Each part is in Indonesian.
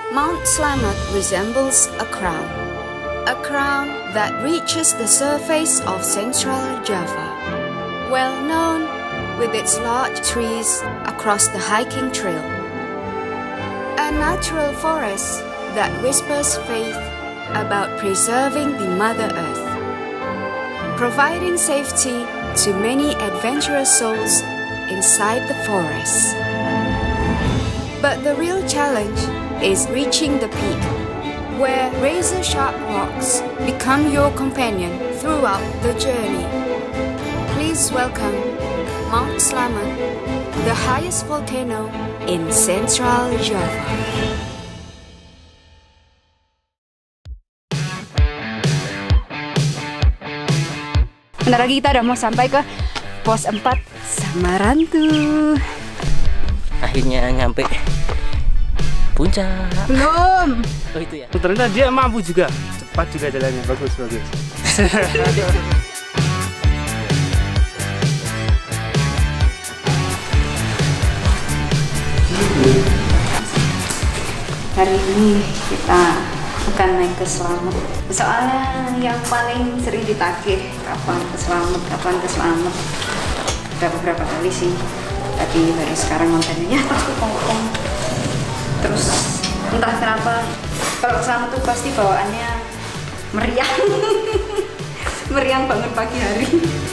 Mount Slamet resembles a crown that reaches the surface of central Java, well known with its large trees across the hiking trail. A natural forest that whispers faith about preserving the Mother Earth, providing safety to many adventurous souls inside the forest. But the real challenge is reaching the peak, where razor-sharp rocks become your companion throughout the journey. Please welcome Mount Slamet, the highest volcano in Central Java. Bentar lagi kita udah mau sampai ke pos 4 Samarantu. Akhirnya nyampe puncak. Belum. Oh itu ya. Ternyata dia mampu juga. Cepat juga jalannya. Bagus. Hari ini kita akan naik ke Slamet. Soalnya yang paling sering ditagih kapan ke Slamet. Udah beberapa kali sih. Tapi baru sekarang nontonnya pasti kongkong. Terus entah kenapa kalau ke Slamet tuh pasti bawaannya meriang. Meriang banget pagi hari.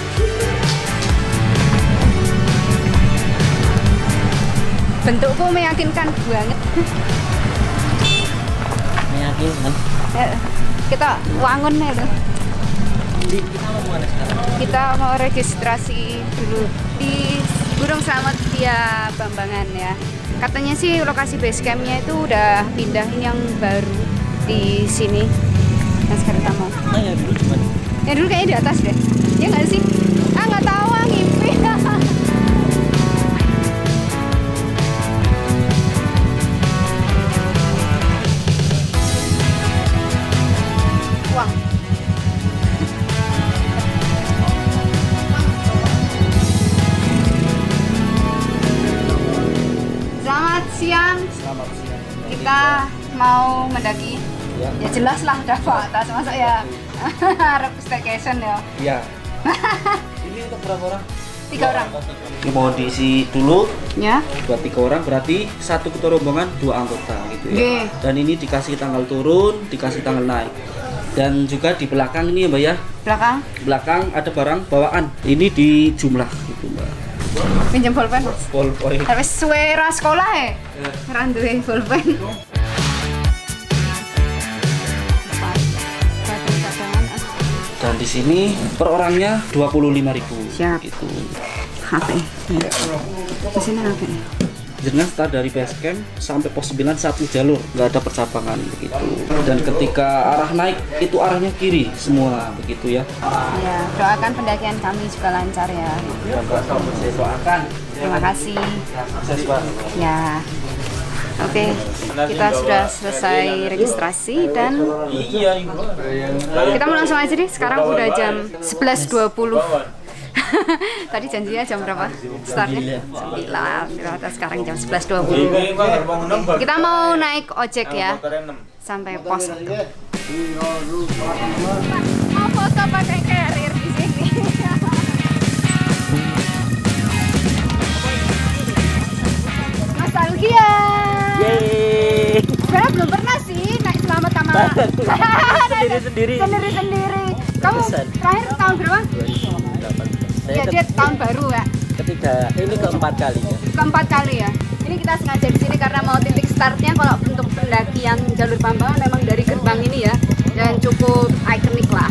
Bentukku meyakinkan banget. Meyakinkan. Kita wangun ya tuh. Kita mau mana sekarang? Kita mau registrasi dulu di Gunung Slamet via Bambangan ya. Katanya sih lokasi base campnya itu udah pindahin yang baru di sini. Yang sekarang kita mau. Nah ya dulu cuman. Yang dulu kayaknya di atas deh. Ya nggak sih? Nggak tahu, ngimpi. Wah. Selamat siang. Kita mau mendaki. Ya jelas lah udah batas, masa ya harap staycation ya. Iya. Ini untuk berapa orang? 3 orang. Ini mau diisi dulu. Ya. Buat 3 orang berarti satu ketua rombongan 2 anggota gitu ya. Oke. Dan ini dikasih tanggal turun, dikasih tanggal naik. Dan juga di belakang ini ya Mbak ya. Belakang ada barang bawaan. Ini di jumlah gitu Mbak. Pinjam bolpen. Bolpen. Tapi suara sekolah ya. Randuwe bolpen. Dan di sini per orangnya 25.000. Siap. Gitu. HP. Ya. Di sini HP. Jangan start dari base camp sampai pos 9 satu jalur, nggak ada percabangan begitu. Dan ketika arah naik itu arahnya kiri semua begitu ya. Ya, doakan pendakian kami juga lancar ya. Saya doakan. Terima kasih. Sukses Pak. Ya. Oke, kita sudah selesai registrasi dan kita mau langsung aja deh. Sekarang udah jam 11.20. Tadi janjinya jam berapa? Startnya? 9. Ternyata sekarang jam 11.20. Kita mau naik ojek ya sampai pos 1. Mau foto pakai carrier di sini. Nostalgia. Yeay. Sebenarnya belum pernah sih naik Slamet sama sendiri. Kamu terakhir tahun berapa? 2008. Ya dia tahun baru ya. Ini keempat kalinya. Keempat kali ya. Ini kita sengaja di sini karena mau titik startnya kalau untuk pendakian jalur Bambangan memang dari gerbang ini ya, dan cukup ikonik lah.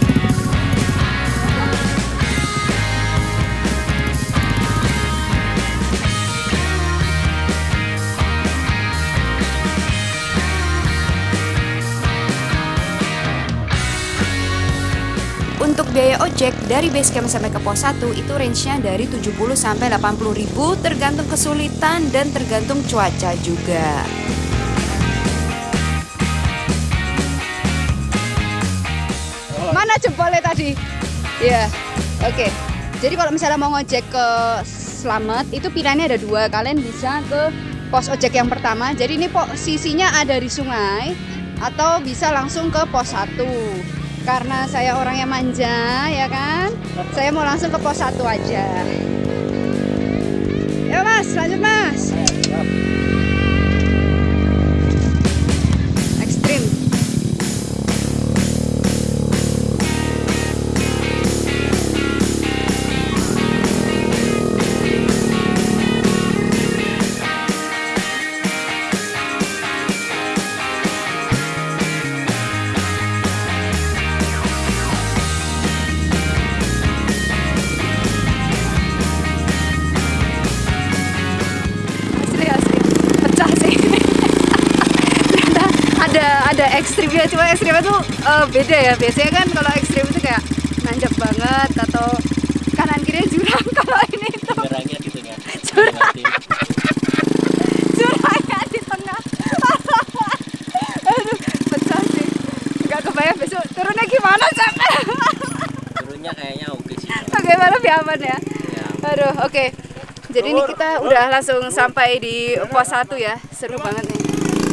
Untuk biaya ojek dari base camp sampai ke pos 1 itu range-nya dari 70 sampai 80 ribu tergantung kesulitan dan tergantung cuaca juga. Mana jempolnya tadi? Ya, oke. Jadi kalau misalnya mau ngojek ke Slamet itu pilihannya ada 2. Kalian bisa ke pos ojek yang pertama. Jadi ini posisinya ada di sungai atau bisa langsung ke pos 1. Karena saya orang yang manja ya kan, saya mau langsung ke pos 1 aja. Ya mas, lanjut mas. Ekstrim. Ada ekstrimnya, cuma ekstrimnya tuh beda ya. Biasanya kan kalau ekstrim itu kayak nanjak banget atau kanan kiri jurang. Kalau ini tuh Jurangnya di tengah. Jurangnya di tengah. Aduh, pecah sih. Nggak kebayang besok turunnya gimana capek. Turunnya kayaknya oke sih. Oke, malam ya aman ya. Aduh, oke. Jadi ini kita udah langsung sampai di pos 1 ya. Seru banget nih.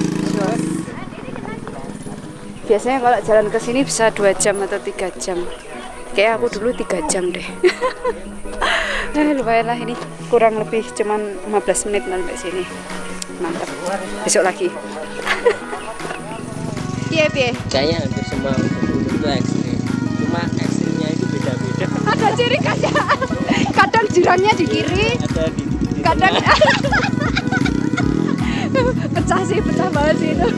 Biasanya kalau jalan ke sini bisa 2 jam atau 3 jam. Kayak aku dulu 3 jam deh. Lumayan lah ini. Kurang lebih cuman 15 menit sampai sini. Mantap. Besok lagi. Iya, piye? Kayaknya hampir semua itu ekstrim. Cuma ekstrimnya itu beda-beda. Ada ciri khasnya. Kadang jurangnya di kiri, Ada di kadang pecah sih, pecah banget sih itu.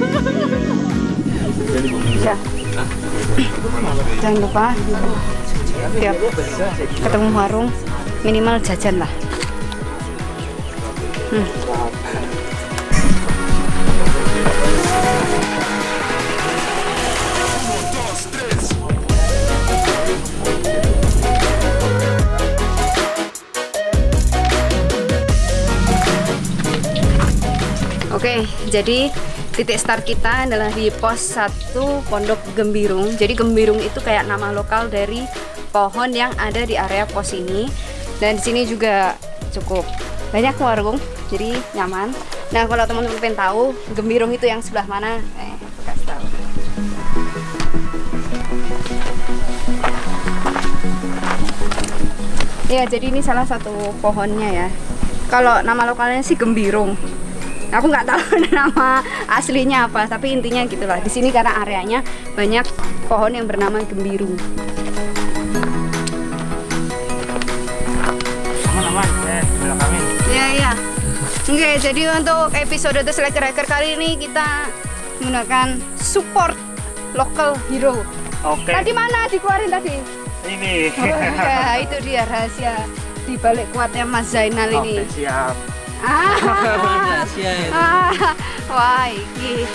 Ya. Jangan lupa tiap ketemu warung minimal jajan lah. Oke, jadi titik start kita adalah di pos 1 Pondok Gembirung. Jadi Gembirung itu kayak nama lokal dari pohon yang ada di area pos ini. Dan di sini juga cukup banyak warung, jadi nyaman. Nah, kalau teman-teman pengen tahu Gembirung itu yang sebelah mana, kasih tahu. Ya, jadi ini salah satu pohonnya ya. Kalau nama lokalnya sih Gembirung. Aku nggak tahu nama aslinya apa, tapi intinya gitulah. Di sini karena areanya banyak pohon yang bernama Gembirung. Aman-aman, belakangin. Iya. Oke, jadi untuk episode The Slacker Hiker kali ini kita menggunakan support local hero. Oke. Tadi mana dikeluarin tadi? Ini. Oh, ya, itu dia rahasia di balik kuatnya Mas Zainal ini. Oke, siap. rahasia ya. Wah, iki.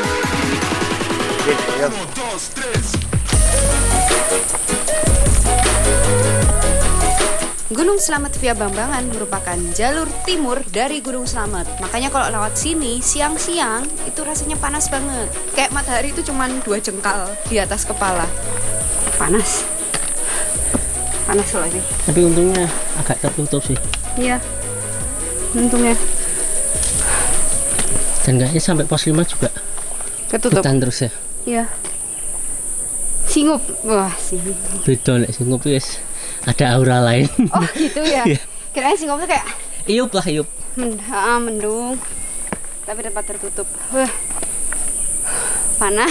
Gunung Slamet via Bambangan merupakan jalur timur dari Gunung Slamet. Makanya kalau lewat sini siang-siang itu rasanya panas banget. Kayak matahari itu cuma 2 jengkal di atas kepala. Panas. Panas loh ini. Tapi untungnya agak tertutup sih. Iya. Untungnya. Dan kayaknya sampai pos 5 juga Ketutup. hutan terus ya. Iya. Singup. Wah, singup. Beda nek sing ngopi wis ada aura lain. Oh, gitu ya. Iya. Kirain singup tuh kayak Iup lah, iup. mendung. Tapi tempat tertutup. Wah. Panas.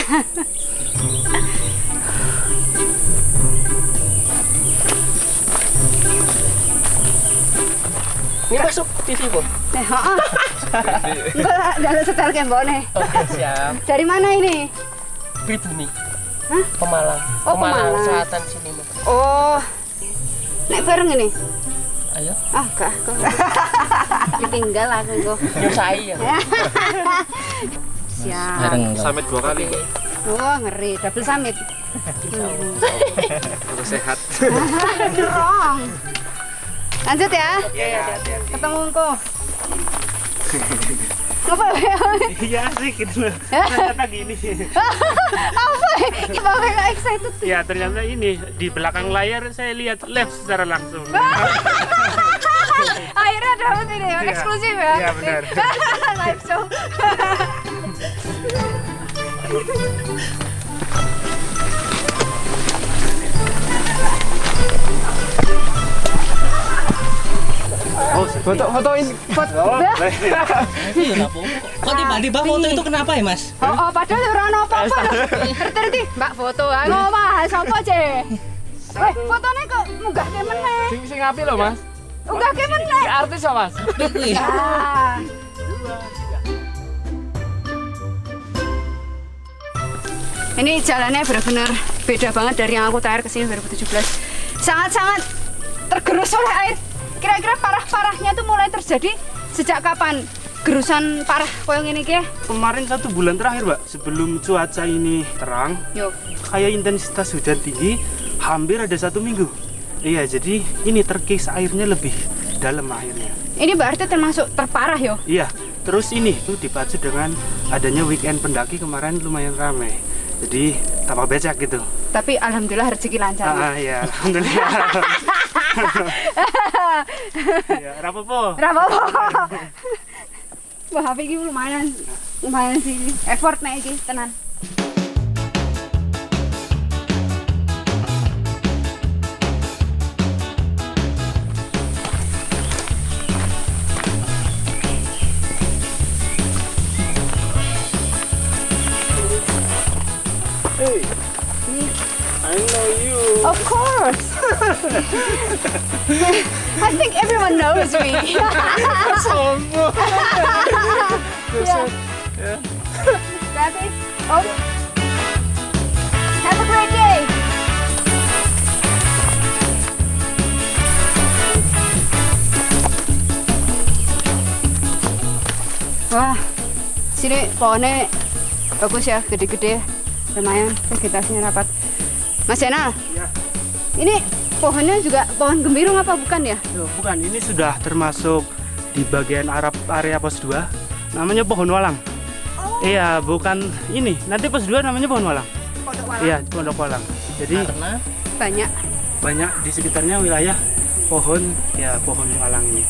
Ini masuk TV, Bu. Heeh. Enggak, dalam setel kembok nih. Oke, siap. Dari mana ini? Pribumi. Hah? Pemalang. Oh, Pemalang. Selatan sini, Bu. Oh. Naik bareng ini? Ayo. Ah, enggak. Ditinggal aku kok. Nyusai ya. Siap. Bareng. Summit 2 kali. Oh, ngeri. Double summit. Harus sehat. Dorong. Lanjut ya. Iya. Ketemu kok. Apa ya? Iya asik gitu. Ternyata gini. Apa? Gimana nggak excited? Ya ternyata ini di belakang layar saya lihat live secara langsung. Akhirnya dapat ini ya, eksklusif ya. Iya benar. Live show. Oh, Foto-fotoin. oh, Iya nggak apa-apa. Kok tiba-tiba foto itu kenapa ya Mas? Oh, padahal ora ono apa-apa. Ngerti, Mbak foto ae ngomah sapa ce? Weh, fotone kok munggah ke meneh. Sing api lho, Mas. Munggah ke meneh. Ki artis ya, Mas. Ah. Ini jalannya benar-benar beda banget dari yang aku terakhir kesini 2017. Sangat-sangat tergerus oleh air. Kira-kira parah-parahnya tuh mulai terjadi sejak kapan? Gerusan parah koyo ngene iki? kemarin 1 bulan terakhir, Mbak, sebelum cuaca ini terang, Yo. kayak intensitas hujan tinggi, hampir ada 1 minggu. Iya, jadi ini terkikis airnya lebih dalam airnya. Ini berarti termasuk terparah yo. Iya, terus ini tuh dipacu dengan adanya weekend pendaki kemarin lumayan ramai. Jadi tambah becek gitu. Tapi alhamdulillah rezeki lancar. Ya, alhamdulillah. Ya, rapopo. Rapopo. Wah, HP ini lumayan sih effort nih iki tenan. Hey, I know you. Of course. I think everyone knows me. Sombong. Yeah. Happy? Oh. Have a great day. Wah, sini pohonnya bagus ya, gede-gede, lumayan vegetasinya rapat. Mas Yenal, Ya. ini pohonnya juga pohon gembirung apa bukan ya? Loh, bukan, ini sudah termasuk di bagian area pos 2. Namanya pohon walang. Iya, bukan ini. Nanti pos 2 namanya pohon walang. Pondok Walang. Iya, pondok walang. Jadi Karena Banyak. banyak di sekitarnya wilayah pohon walang ini.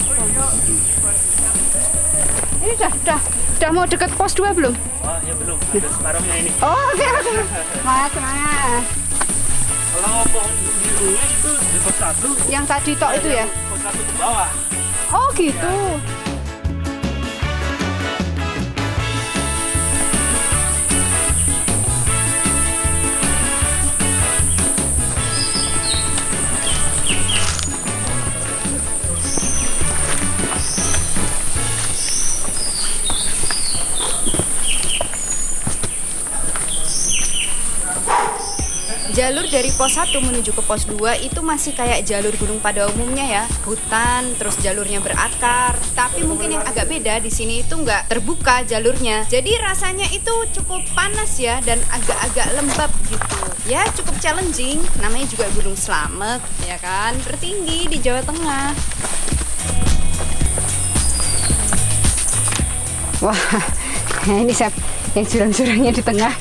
Ini udah mau deket pos 2 belum? Oh, ya belum. Ada separuhnya ini. Oh, oke. Semangat. Kalau pohon birunya itu di pos 1. Yang tadi tok itu ya? Pos 1 ke bawah. Oh, gitu. Jalur dari pos 1 menuju ke pos 2 itu masih kayak jalur gunung pada umumnya ya, hutan, terus jalurnya berakar. Tapi mungkin yang agak beda di sini itu nggak terbuka jalurnya. Jadi rasanya itu cukup panas ya dan agak-agak lembab gitu. Ya cukup challenging, namanya juga Gunung Slamet ya kan, tertinggi di Jawa Tengah. Wah, ini Sep, yang jurang-jurangnya di tengah.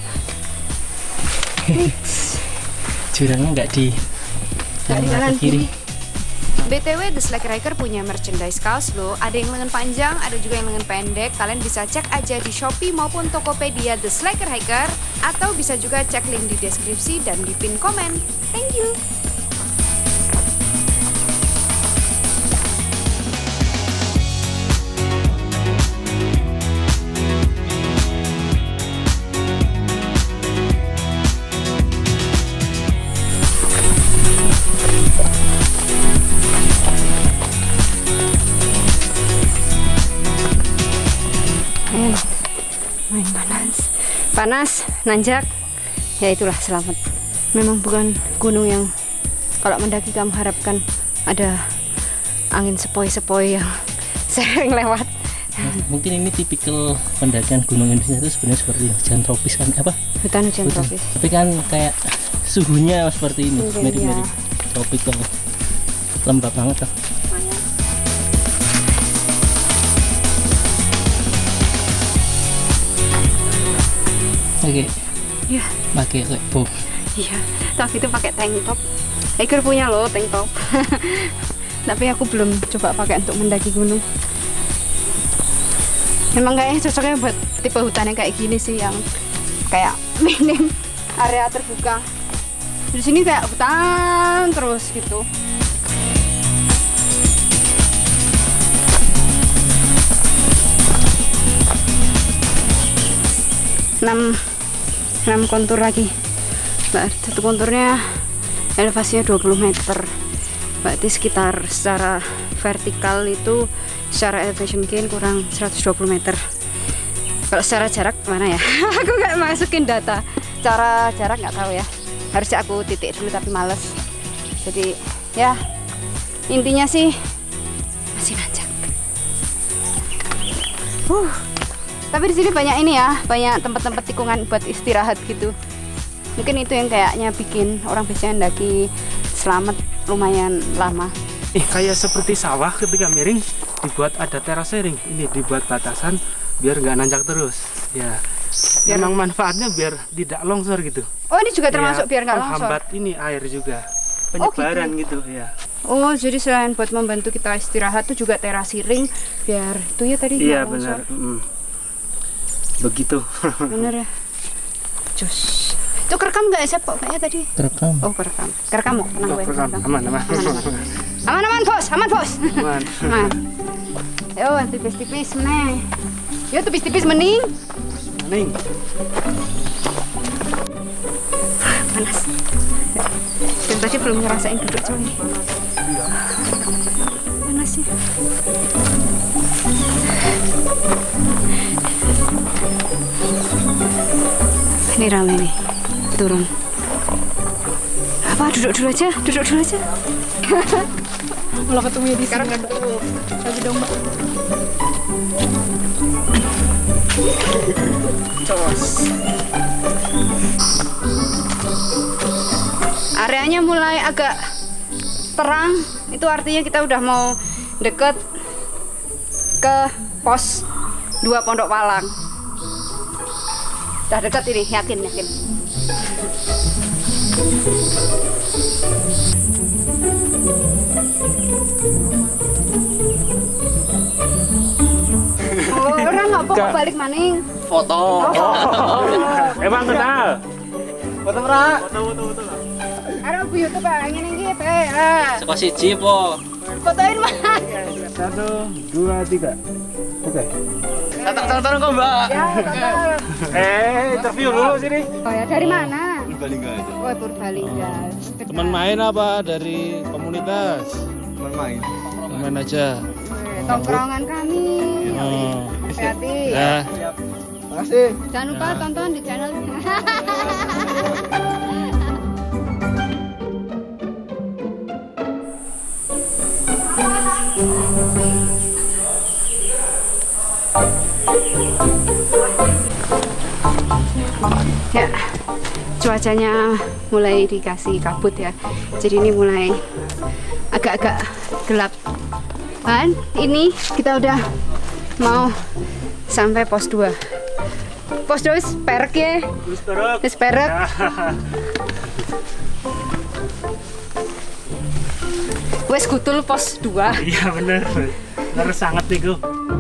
jurangnya nggak di kanan kiri. BTW The Slacker Hiker punya merchandise kaos loh. Ada yang lengan panjang, ada juga yang lengan pendek. Kalian bisa cek aja di Shopee maupun Tokopedia The Slacker Hiker, atau bisa juga cek link di deskripsi dan di pin komen. Thank you. Main panas, nanjak, ya itulah selamat. Memang bukan gunung yang kalau mendaki kamu harapkan ada angin sepoi-sepoi yang sering lewat. Mungkin ini tipikal pendakian gunung Indonesia itu sebenarnya seperti hujan tropis kan, apa? Hutan hujan tropis. Tapi kan kayak suhunya seperti ini, Mungkin, mirip-mirip tropikal, lembab banget lah. Oke. Ya. Pakai bow. Iya, tapi itu pakai tank top. Hiker punya loh tank top. tapi aku belum coba pakai untuk mendaki gunung. Memang kayaknya cocoknya buat tipe hutan yang kayak gini sih, yang kayak minim area terbuka. Di sini kayak hutan terus gitu. enam kontur lagi. Satu konturnya elevasinya 20 meter. Berarti sekitar secara vertikal itu secara elevation gain kurang 120 meter. Kalau secara jarak mana ya? Aku nggak masukin data. Cara jarak nggak tahu ya. Harusnya aku titik dulu tapi males. Jadi ya intinya sih masih nanjak. Tapi di sini banyak ini ya, banyak tempat-tempat tikungan buat istirahat gitu. Mungkin itu yang kayaknya bikin orang biasanya mendaki selamat lumayan lama. Kayak seperti sawah ketika miring dibuat ada terasering. Ini dibuat batasan biar nggak nanjak terus. Ya, memang manfaatnya biar tidak longsor gitu. Oh, ini juga termasuk ya, biar nggak longsor. Menghambat ini air juga. Penyebaran gitu ya. Oh, jadi selain buat membantu kita istirahat tuh juga terasering biar itu ya tadi. Iya benar. Begitu. Bener ya. Cus. Itu kerekam nggak ya kok kayaknya tadi? Kerekam. Oh, kerekam. Kerekam kok. Kerekam. Aman. Aman, bos. Aman, bos. Aman. Yo, tipis-tipis meneh. Yo, tipis-tipis mending. Mending. Panas. Dan tadi belum ngerasain duduk coy. Panas sih. Ini rame nih, turun. Apa duduk dulu aja. Malah ketemu di sekarang ketemu lagi domba. Cos. Areanya mulai agak terang, itu artinya kita udah mau deket ke pos 2 Pondok Walang. Udah dekat ini, yakin. Oh, orang nggak mau balik maning. Foto. Emang kenal? Foto ora? Foto. Ada bu YouTube ngene iki, Pe. Saka siji po. Fotoin Mas. 1, 2, 3. Oke. Tonton kok, Mbak. Ya, tonton. Interview dulu sini. Oh ya, dari mana? Purbalingga aja. Oh, Purbalingga. Teman main apa dari komunitas? Teman main. Main aja. Tongkrongan kami. Oh. Hati-hati. Ya. Makasih. Jangan lupa tonton di channel. Ya, cuacanya mulai dikasih kabut ya. Jadi ini mulai agak-agak gelap. Kan ini kita udah mau sampai pos 2. Pos 2 wis perek ya. Wis perek. Wes kutul pos 2. Iya bener. Bener sangat nih.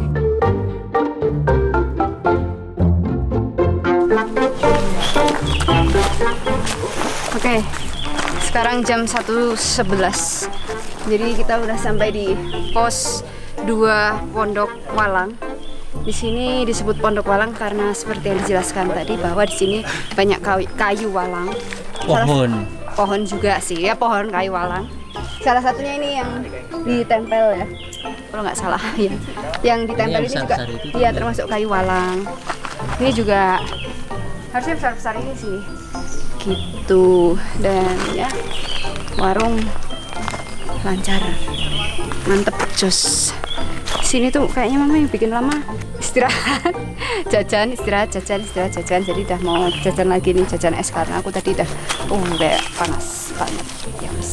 Oke, sekarang jam 1:11. Jadi kita udah sampai di pos 2 Pondok Walang. Di sini disebut Pondok Walang karena seperti yang dijelaskan tadi bahwa di sini banyak kayu walang. Pohon juga sih, ya pohon kayu walang. Salah satunya ini yang ditempel ya, kalau nggak salah ya. Yang ditempel ini juga, iya termasuk kayu walang. Ini juga harusnya besar-besar ini sih. Gitu, dan ya warung lancar, mantep jos. Sini tuh kayaknya mama yang bikin lama istirahat, istirahat jajan. Jadi udah mau jajan lagi nih, jajan es karena aku tadi udah kayak panas banget ya mas.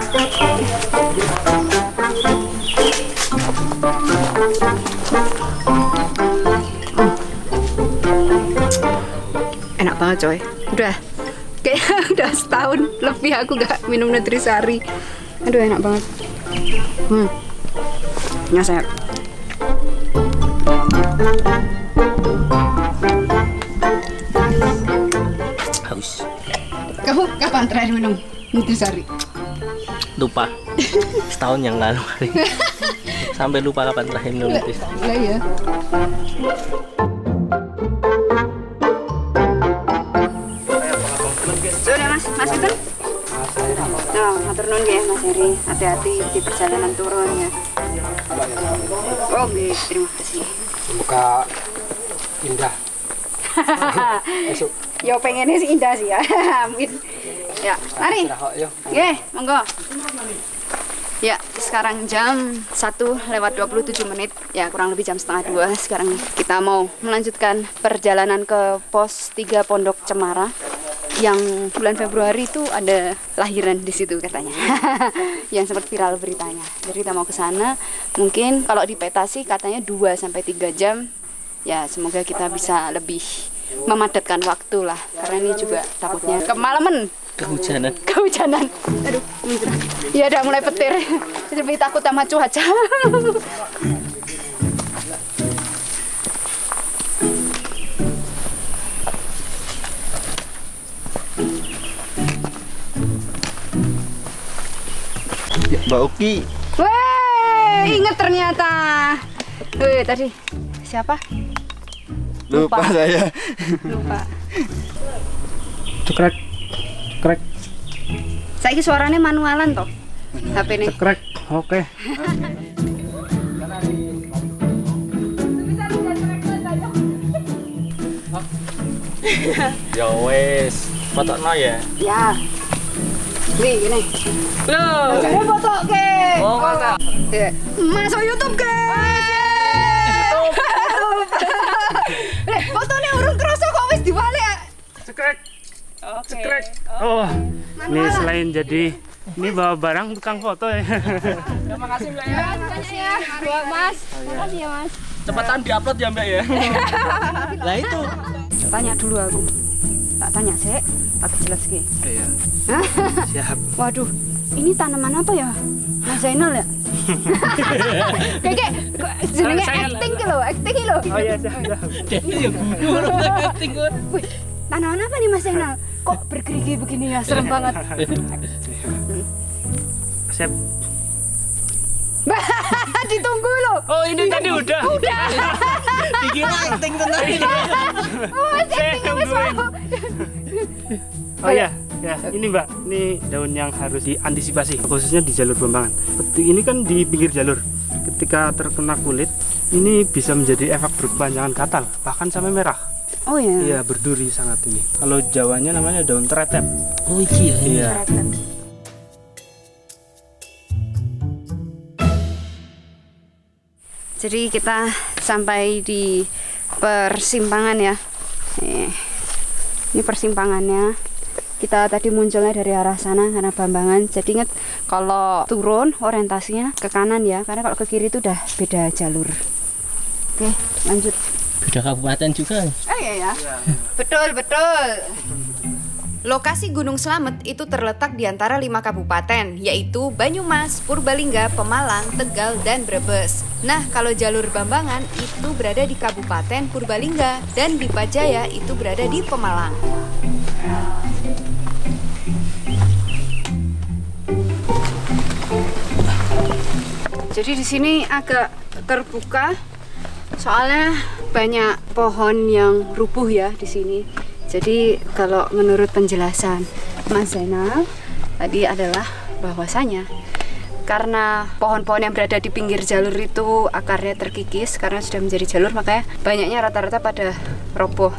Enak banget coy, udah kayaknya udah setahun lebih aku gak minum Nutrisari. Aduh enak banget. Ngasep. Haus. Kamu kapan terakhir minum Nutrisari? Lupa. Setahun yang lalu kali. Sampai lupa kapan terakhir minum Nutrisari. Lah ya. Sudah Mas itu? Nah, matur nuwun nggih Mas Heri. Hati-hati di perjalanan turun ya. Oh, nggih, terima kasih. Semoga indah. Besok. Ya pengennya sih indah sih ya. Amin. Ya, mari. Nggih, monggo. Ya, sekarang jam 1:27. Ya, kurang lebih jam setengah 2. Sekarang kita mau melanjutkan perjalanan ke pos 3 Pondok Cemara. Yang bulan Februari itu ada lahiran di situ katanya. Yang sempat viral beritanya. Jadi kita mau ke sana. Mungkin kalau di peta sih katanya 2 sampai 3 jam. Ya, semoga kita bisa lebih memadatkan waktu lah. Karena ini juga takutnya kemalaman. Kehujanan. Aduh, ya udah mulai petir. Lebih takut sama cuaca. Mbak Uki. Weh, inget ternyata. Weh, tadi siapa? Lupa saya. Lupa. Cekrek. Saiki suaranya manualan toh. HP ini. Cekrek. Oke. Ya wes, fotokno ya. Ya. Nih, gini. Loh. Jadi foto ke. Oh, foto. Masuk YouTube ke. Fotonya urung kerasa kok wis diwalik. Cekrek. Oke. Cekrek. Oh. Ini selain jadi ini bawa barang tukang foto ya. Terima kasih Mbak ya. Ya, buat Mas. Makasih ya, Mas. Cepetan diupload ya Mbak ya. Lah itu. Tanya dulu aku. Tak tanya sih, tak jelas ki. Iya. Siap. Waduh, ini tanaman apa ya? Mas Zainal ya? Kayak jenenge acting ki lho, acting ki lho. Oh iya, siap. Jadi ya guru acting kok. Wih, tanaman apa nih Mas Zainal? Kok bergerigi begini ya? Serem banget. Siap. Ditunggu loh. Oh, ini tadi udah. Udah. Dikira acting tenang ini. Oh, acting wis mau. Oh ya, ini Mbak, ini daun yang harus diantisipasi, khususnya di jalur Bambangan. Ini kan di pinggir jalur, ketika terkena kulit, ini bisa menjadi efek berkepanjangan gatal, bahkan sampai merah. Oh ya. Iya, berduri sangat ini. Kalau Jawanya namanya daun teretep. Oh iya. Iya. Jadi kita sampai di persimpangan ya. Ini persimpangannya. Kita tadi munculnya dari arah sana karena Bambangan. Jadi ingat kalau turun orientasinya ke kanan ya, karena kalau ke kiri itu udah beda jalur. Oke, lanjut. Beda kabupaten juga. Oh iya ya. Betul. Lokasi Gunung Slamet itu terletak di antara 5 kabupaten, yaitu Banyumas, Purbalingga, Pemalang, Tegal, dan Brebes. Nah, kalau jalur Bambangan itu berada di Kabupaten Purbalingga dan Dipajaya itu berada di Pemalang. Jadi di sini agak terbuka, soalnya banyak pohon yang rubuh ya di sini. Jadi kalau menurut penjelasan Mas Zainal tadi adalah bahwasanya karena pohon-pohon yang berada di pinggir jalur itu akarnya terkikis karena sudah menjadi jalur, makanya banyaknya rata-rata pada roboh.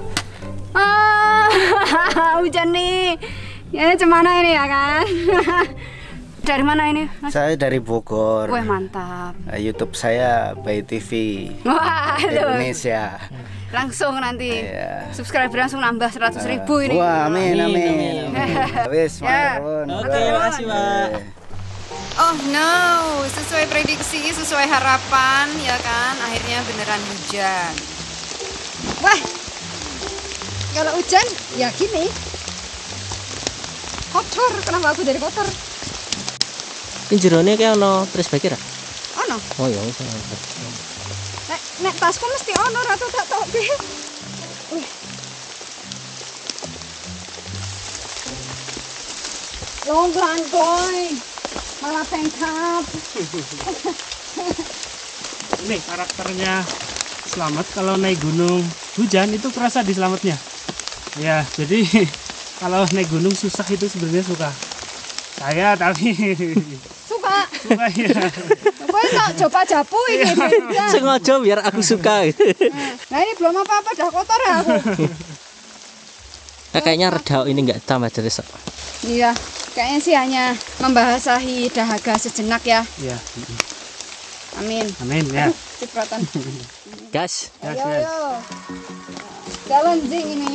Hujan nih. Ya cemana ini ya kan? Dari mana ini, Mas? Saya dari Bogor. Wah, mantap. YouTube saya Bay TV Wah, Indonesia. Langsung nanti Iya. subscriber langsung nambah 100.000 ini. Wah, amin. Wis, Ya. Oke, makasih Mbak. Oh no, sesuai prediksi, sesuai harapan ya kan, akhirnya beneran hujan. Wah, kalau hujan ya gini. Kotor, kenapa aku jadi kotor? Ini jerone kayak ono trash bag ra? Ono. Oh ya wis. Nek tasku mesti ono ratu tak toke. Longgan koy. Malah pengkap. Ini karakternya Slamet kalau naik gunung hujan itu kerasa di Slametnya. Ya, jadi kalau naik gunung susah itu sebenarnya suka. Saya tapi Suka. suka ya. Kowe tak coba japu iki beda. Sengaja biar aku suka. Nah ini belum apa-apa dah kotor ya aku. Nah, kayaknya reda ini nggak tambah deres. Iya, kayaknya sih hanya membasahi dahaga sejenak ya. Ya. Amin. Amin ya. Cipratan. Gas. Ayo, ayo. Jalan jing ini.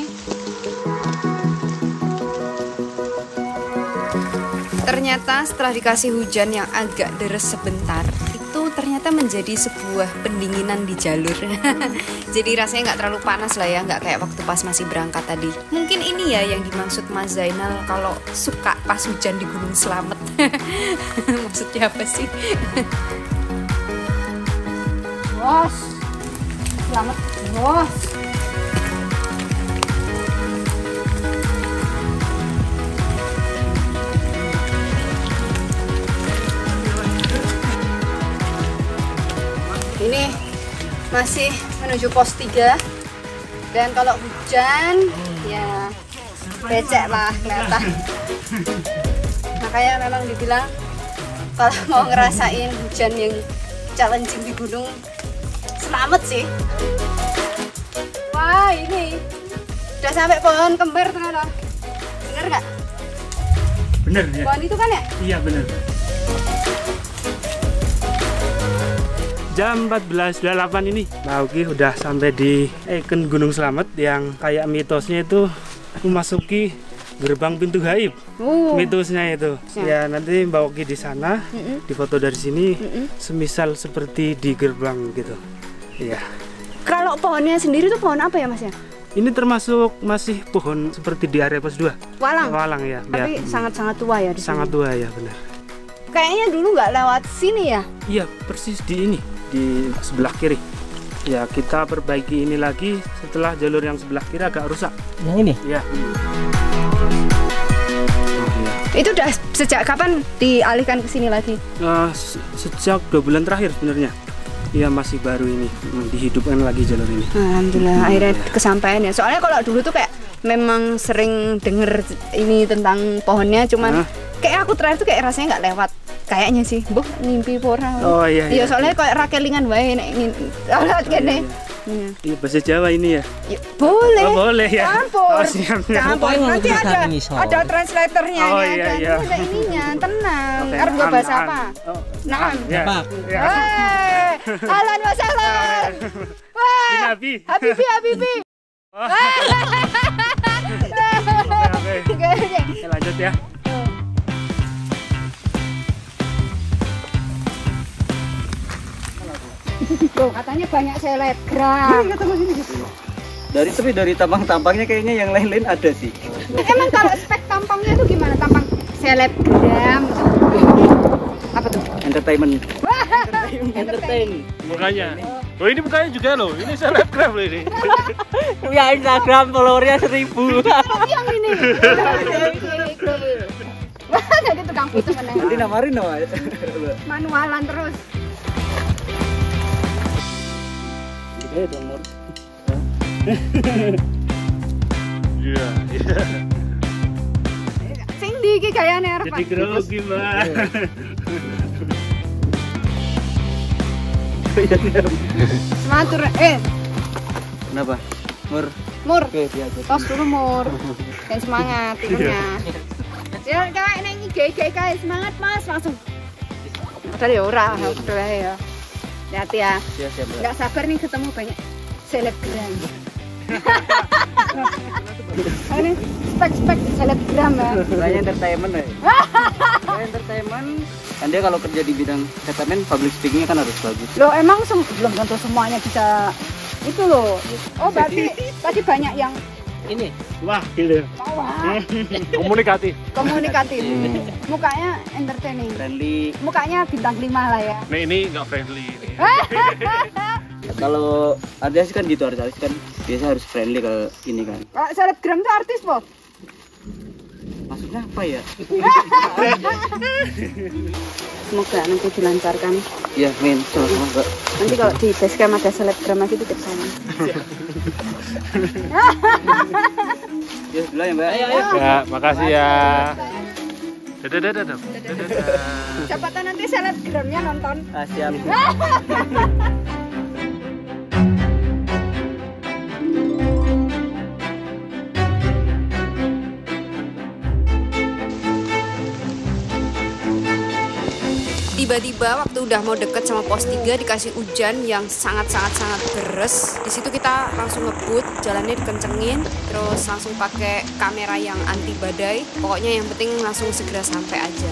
Ternyata setelah dikasih hujan yang agak deres sebentar, itu ternyata menjadi sebuah pendinginan di jalur. Jadi rasanya nggak terlalu panas lah ya, nggak kayak waktu pas masih berangkat tadi. Mungkin ini ya yang dimaksud Mas Zainal kalau suka pas hujan di Gunung Slamet. Maksudnya apa sih? Bos, selamat bos. Ini masih menuju pos 3 dan kalau hujan ya becek lah kelihatan. Makanya memang dibilang kalau mau ngerasain hujan yang challenging di gunung Slamet sih. Wah ini udah sampai pohon kembar ternyata. Bener nggak? Bener ya. Pohon itu kan ya? Iya bener. Jam 14.08 ini Mbak Uki udah sampai di ikon Gunung Slamet yang kayak mitosnya itu memasuki gerbang pintu gaib. Mitosnya itu. Ya nanti Mbak Uki di sana, difoto dari sini, semisal seperti di gerbang gitu. Iya. Kalau pohonnya sendiri tuh pohon apa ya Mas ya? Ini termasuk masih pohon seperti di area pos 2. Walang. Walang ya. Tapi sangat-sangat tua ya di sini. Sangat tua ya benar. Kayaknya dulu nggak lewat sini ya? Iya persis di ini, di sebelah kiri. Ya kita perbaiki ini lagi setelah jalur yang sebelah kiri agak rusak. Yang ini? Ya. Itu udah sejak kapan dialihkan ke sini lagi? Sejak 2 bulan terakhir sebenarnya. Ya masih baru ini dihidupkan lagi jalur ini. Alhamdulillah akhirnya kesampaian ya. Soalnya kalau dulu tuh kayak memang sering denger ini tentang pohonnya, cuman kayak aku terakhir tuh kayak rasanya nggak lewat. Kayaknya sih, buh mimpi pora. Oh iya. Iya soalnya kayak rakelingan wae nek ingin alat kene. Iya bahasa Jawa ini ya. Ya, boleh. Oh, boleh ya. Campur. Oh, siap, siap. Campur. Nanti ada translatornya Oh, ya. iya, Dan iya. ada ininya, tenang. Oke, Harus gue bahasa naam. apa? Oh, Naam. Ya. Ya. Ahlan wa sahlan. Wah. Nabi. Habibi, Habibi. Oh. Oke. Oke. Lanjut ya. Tuh, katanya banyak selebgram. Dari tampang-tampangnya kayaknya yang lain-lain ada sih. Emang kalau spek tampangnya tuh gimana? Tampang selebgram apa tuh? Entertainment. Entertain. Mukanya. Oh ini mukanya juga loh. Ini selebgram loh ini. Ya Instagram followernya 1000. Yang ini. Wah, jadi tukang foto meneng. Nanti namarin no. Manualan terus. Gitu dong, Mur. Iya, iya. Sing di iki gayane arep. Jadi grogi, Mbak. Matur Kenapa? Mur. Oke, biasa. Tos dulu Mur. Dan semangat tidurnya. Ya kayak neng IG kayak semangat Mas langsung. Padahal ya ora, udah ya. Hati ya. Siap, siap. Nggak sabar nih ketemu banyak selebgram. Ini spek selebgram ya. Saya entertainment ya. Saya entertainment. Kan dia kalau kerja di bidang entertainment, public speakingnya kan harus bagus. Loh emang belum tentu semuanya bisa itu loh. Oh berarti tadi banyak yang ini. Wah, gila. Komunikatif. Komunikatif. Mukanya entertaining. Friendly. Mukanya bintang 5 lah ya. Nah ini nggak friendly. Kalau artis kan gitu, artis kan biasa harus friendly ke ini kan. Pak selebgram tuh artis, Po? Maksudnya apa ya? Semoga nanti dilancarkan. Ya, men, sama-sama. Nanti kalau di basecamp ada selebgram lagi titip sana. Ya, dulu ya, Mbak. Ayo. Ya, makasih ya. Dadah. Siapa tahu nanti selebgramnya nonton. Siap. Tiba-tiba waktu udah mau deket sama pos 3 dikasih hujan yang sangat deras. Di situ kita langsung ngebut, jalannya dikencengin, terus langsung pakai kamera yang anti badai. Pokoknya yang penting langsung segera sampai aja.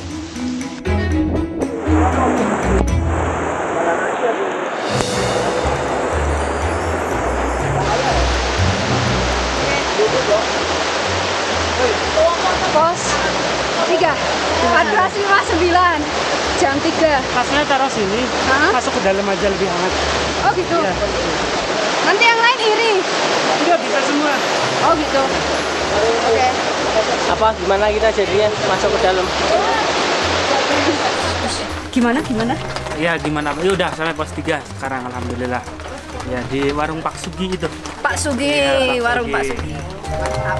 Pos 3 14.59 jam 3. Tasnya taruh sini, masuk ke dalam aja lebih hangat. Oh gitu. Iya. Nanti yang lain iri. Enggak bisa semua. Oh gitu. Oke. Apa gimana kita jadinya masuk ke dalam? Gimana? Ya gimana? Ya udah sampai pos 3 sekarang alhamdulillah. Ya di warung Pak Sugi itu. Pak Sugi, Iya, Pak warung Sugi. Pak Sugi. Mantap.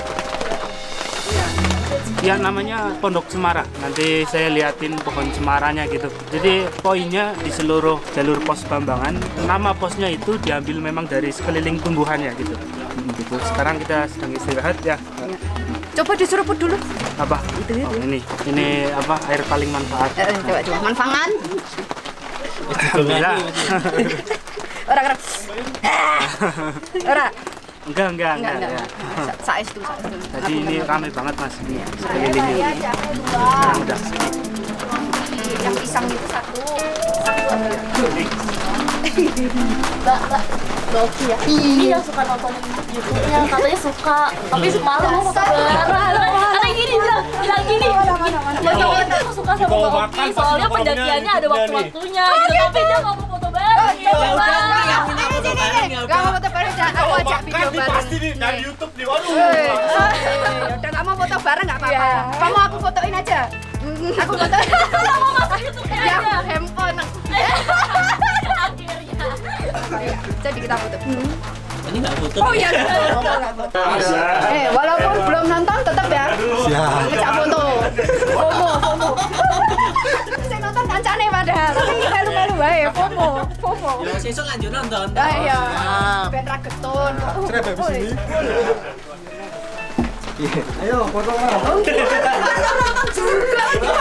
Ya namanya Pondok Cemara. Nanti saya liatin pohon cemaranya gitu. Jadi poinnya di seluruh jalur pos Bambangan, nama posnya itu diambil memang dari sekeliling tumbuhannya gitu. Gitu. Sekarang kita sedang istirahat ya. Coba diseruput dulu. Apa? Itu. Oh, ini apa air paling manfaat. Coba manfaat. Alhamdulillah. Orang. Enggak. Ya. Sais tuh. Jadi ini ramai banget Mas ini sekelilingnya. Sekarang udah sini. Yang pisang itu satu. Loki ya? Iya suka nonton YouTube-nya, katanya suka. Tapi semalam mau foto bareng. Katanya gini, bilang gini. Aku suka sama Mbak Oki, soalnya pendakiannya ada waktu-waktunya. Gitu, tapi dia nggak mau foto bareng. Gak mau foto bareng, aku ajak video bareng. Pasti nih dari YouTube nih, waduh. Udah gak mau foto bareng gak apa-apa. Kamu aku fotoin aja. Aku fotoin. Mau masuk YouTube-nya Ya, aja. handphone. Akhirnya. Jadi kita foto. Ini nggak tutup. Oh iya, foto. Walaupun belum nonton tetap ya. Siap. Ngejak foto. FOMO. Saya nonton kancane padahal, tapi melu-melu wae, FOMO. Ya sesuk lanjut nonton. Iya. Ben ra getun. Ayo, foto lah. Nonton juga.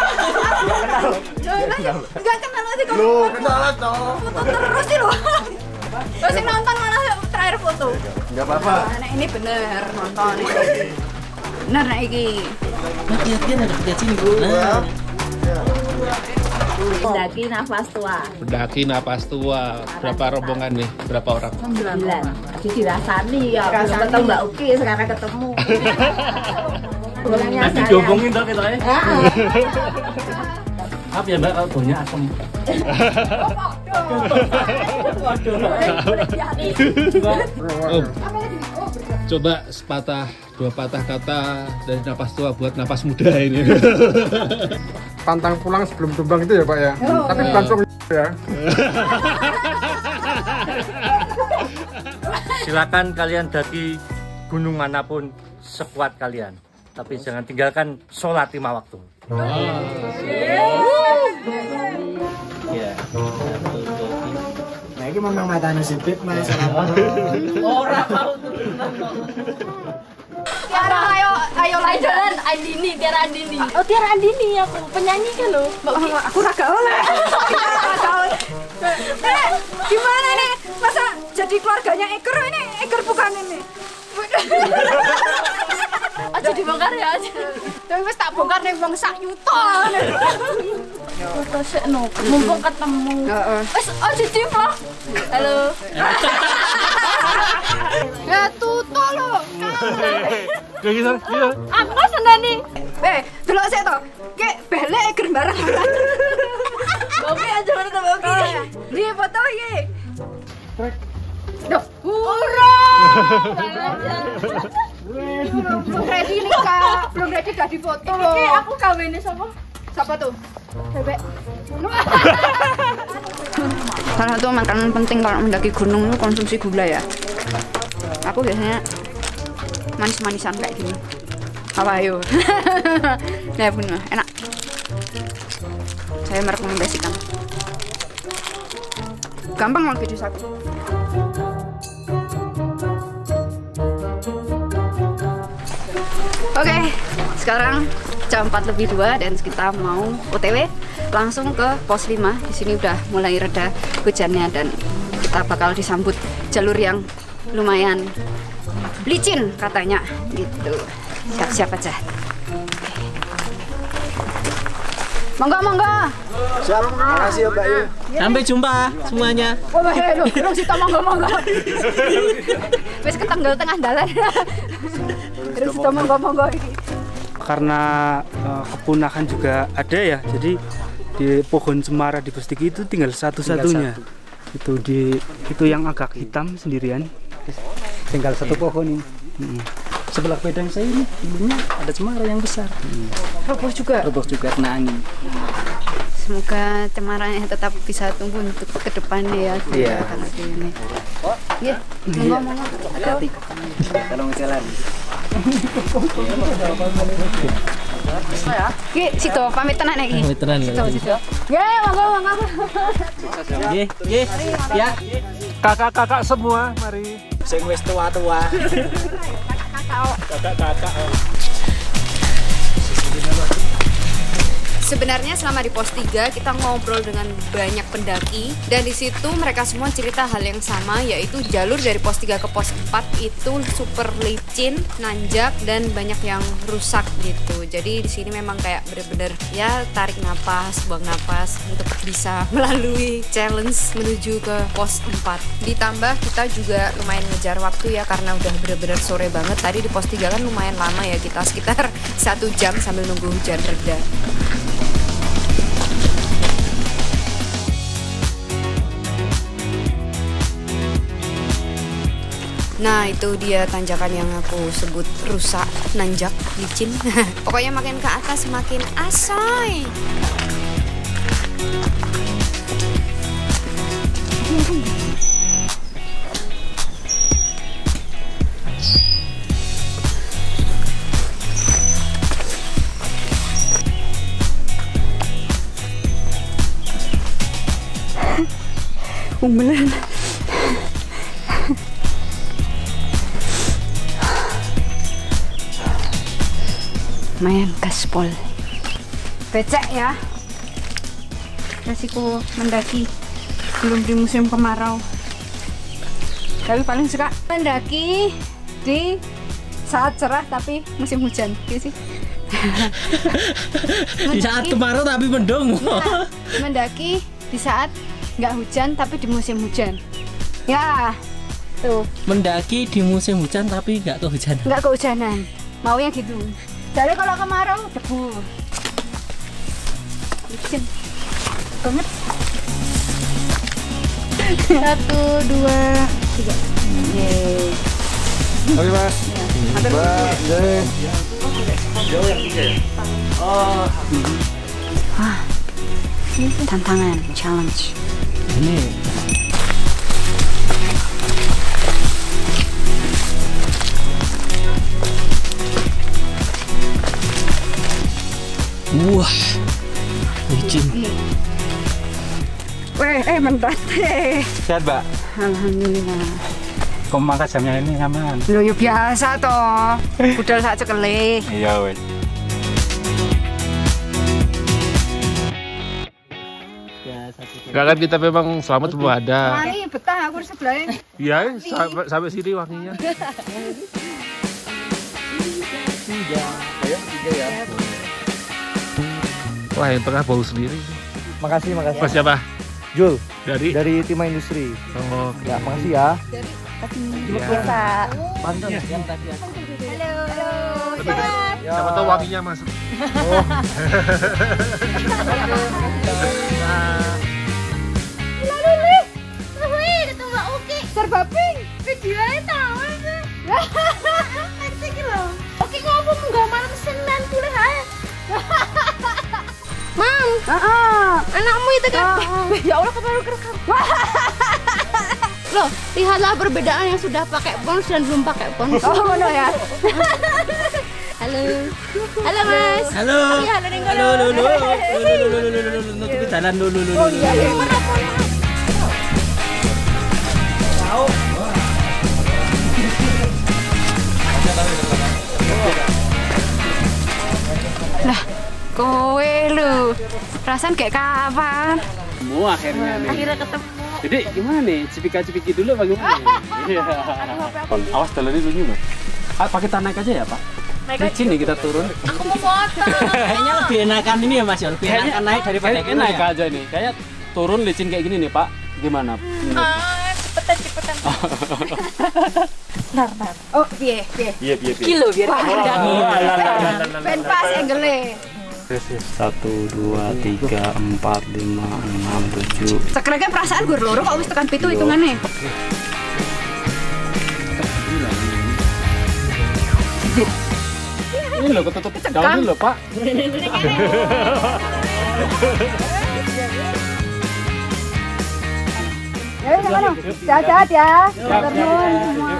Enggak kenal aja kamu. Lu kenalan dong. Foto terus sih lo. Terus yang nonton malah terakhir foto. Enggak apa-apa. Nah, ini bener nonton ini. Bener nek iki. Lihat sini Bu. Nah. Pendaki nafas tua. Pendaki napas tua. Berapa rombongan nih? Berapa orang? 9. Tadi dirasani ya. Belum ketemu Mbak Uki, sekarang ketemu. Nanti diomongin dong kita ya. Maaf ya Mbak, baunya asem. Coba dua patah kata dari napas tua buat napas muda ini. Pantang pulang sebelum tumbang itu ya Pak ya. Tapi bukan song ya. Silakan kalian daki gunung manapun sekuat kalian, tapi jangan tinggalkan sholat 5 waktu. Ya. Nah, ini memang matanya sipit, Mas. Orang mau turunan kok. Tiara ayo Jalan Andini, Tiara Andini. Oh, Tiara Andini aku, penyanyi kan lo. aku raga oleh. Gimana nih? Masa jadi keluarganya Eker ini? Eker bukan ini. Aja dibongkar ya aja. Tapi wis tak bongkar ning wong sak yuta. Foto sik no, mumpung ketemu. Heeh. Wes, oh jadi vlog. Halo. Ya tuto lo. Kayak gitu. Aku seneni. Delok sik to. Ki belek ger bareng. Bobi aja mana tuh Bobi. Nih foto iki. Duh, belum ready nih kak, belum ready udah difoto loh. Oke, aku kawinnya sama. Siapa tuh? Bebek. Salah satu makanan penting kalau mendaki gunung itu konsumsi gula ya. Aku biasanya manis-manisan kayak gini. Apa ayo? Nah bener, enak. Saya merekomendasikan. Gampang loh video aku. Oke, sekarang jam 4:02 dan kita mau OTW langsung ke pos 5. Di sini udah mulai reda hujannya dan kita bakal disambut jalur yang lumayan licin katanya gitu. Siap-siap aja. Monggo. Siap, makasih ya Mbak Yu. Sampai jumpa semuanya. Oh, terus kita monggo. Wis ketanggal tengah dalan. Terus kita monggo iki. Karena kepunakan juga ada ya, jadi di pohon cemara di Bestigi itu tinggal satu-satunya. Itu yang agak hitam sendirian. Tinggal satu pohon ini. Sebelah pedang saya ini dulunya ada cemara yang besar. Roboh juga kena angin. Semoga cemaranya tetap bisa tumbuh untuk ke depannya ya. Iya. Iya. Monggo. Hati-hati. Tolong jalan. Ki, situ pamit tenan iki. Pamit tenan. Situ. Ye, monggo. Nggih. Ya. Kakak-kakak semua, mari. Sing wis tua-tua. Kakak-kakak. Sebenarnya selama di pos 3 kita ngobrol dengan banyak pendaki dan di situ mereka semua cerita hal yang sama, yaitu jalur dari pos 3 ke pos 4 itu super licin, nanjak dan banyak yang rusak gitu. Jadi di sini memang kayak bener-bener ya tarik napas, buang napas untuk bisa melalui challenge menuju ke pos 4. Ditambah kita juga lumayan ngejar waktu ya karena udah bener-bener sore banget. Tadi di pos 3 kan lumayan lama ya, kita sekitar 1 jam sambil nunggu hujan reda. Nah itu dia tanjakan yang aku sebut rusak, nanjak, licin. Pokoknya makin ke atas makin asoy. Beneran. Lumayan gaspol. Becek ya. Resiko mendaki belum di musim kemarau. Tapi paling suka mendaki di saat cerah tapi musim hujan, gitu sih. Di saat kemarau tapi mendung. Nah, mendaki di saat nggak hujan tapi di musim hujan. Ya, tuh. Mendaki di musim hujan tapi nggak kehujanan. Nggak kehujanan. Maunya gitu. Jadi kalau kemarau debu. Licin banget. 1, 2, 3. Yeay. Oke Mas. Mbak, Jauh yang 3 ya? Oh. Wah, tantangan, challenge. Ini wah, licin. Mendat. Sehat, Mbak. Alhamdulillah. Kok mangkat jamnya ini aman? Loh ya biasa toh. Budal sak cekele. Iya, wes. Enggak kan kita memang selamat semua ada. Wangi betah aku di sebelahnya. Iya, sampai sini wanginya. Wah, yang tengah bau sendiri. Makasih. Mas siapa? Jul. Dari Timah Industri. Oh, Ya, makasih ya. Bisa. Banten yang tadi. Halo. siapa tahu wanginya masuk. Serba pink. Videonya tahu sih. Ngerti ki lho. Oke ngomong enggak malam Senin boleh ae. Mam. Anakmu itu kan. Ya Allah kemarin kerekam. Loh, lihatlah perbedaan yang sudah pakai pons dan belum pakai pons. Oh, ngono ya. Halo. Halo, Mas. Halo. Halo, Nutupi jalan dulu. Oh iya, mana pon? Lah, kowe lu. Perasaan kayak kapan? Semua akhirnya nih. Akhirnya ketemu. Jadi gimana nih? Cipika-cipiki dulu bagaimana? Iya. Awas jalannya dulu Mas. Pakai tanah naik aja ya, Pak? Licin nih kita turun. Aku mau foto. Kayaknya lebih enakan ini ya Mas, ya. Lebih enakan naik daripada Kayak naik aja nih. Kayak turun licin kayak gini nih, Pak. Gimana? Cepetan. Bentar. Oh, piye. Iya. Kilo biar ben pas angle-e. 1, 2, 3, 4, 5, 6, 7. Sekrege perasaan gur loro kok wis tekan 7 hitungane. Ini loh ketutup daun dulu, Pak. Ya, mana? Sehat-sehat ya. Turun semua.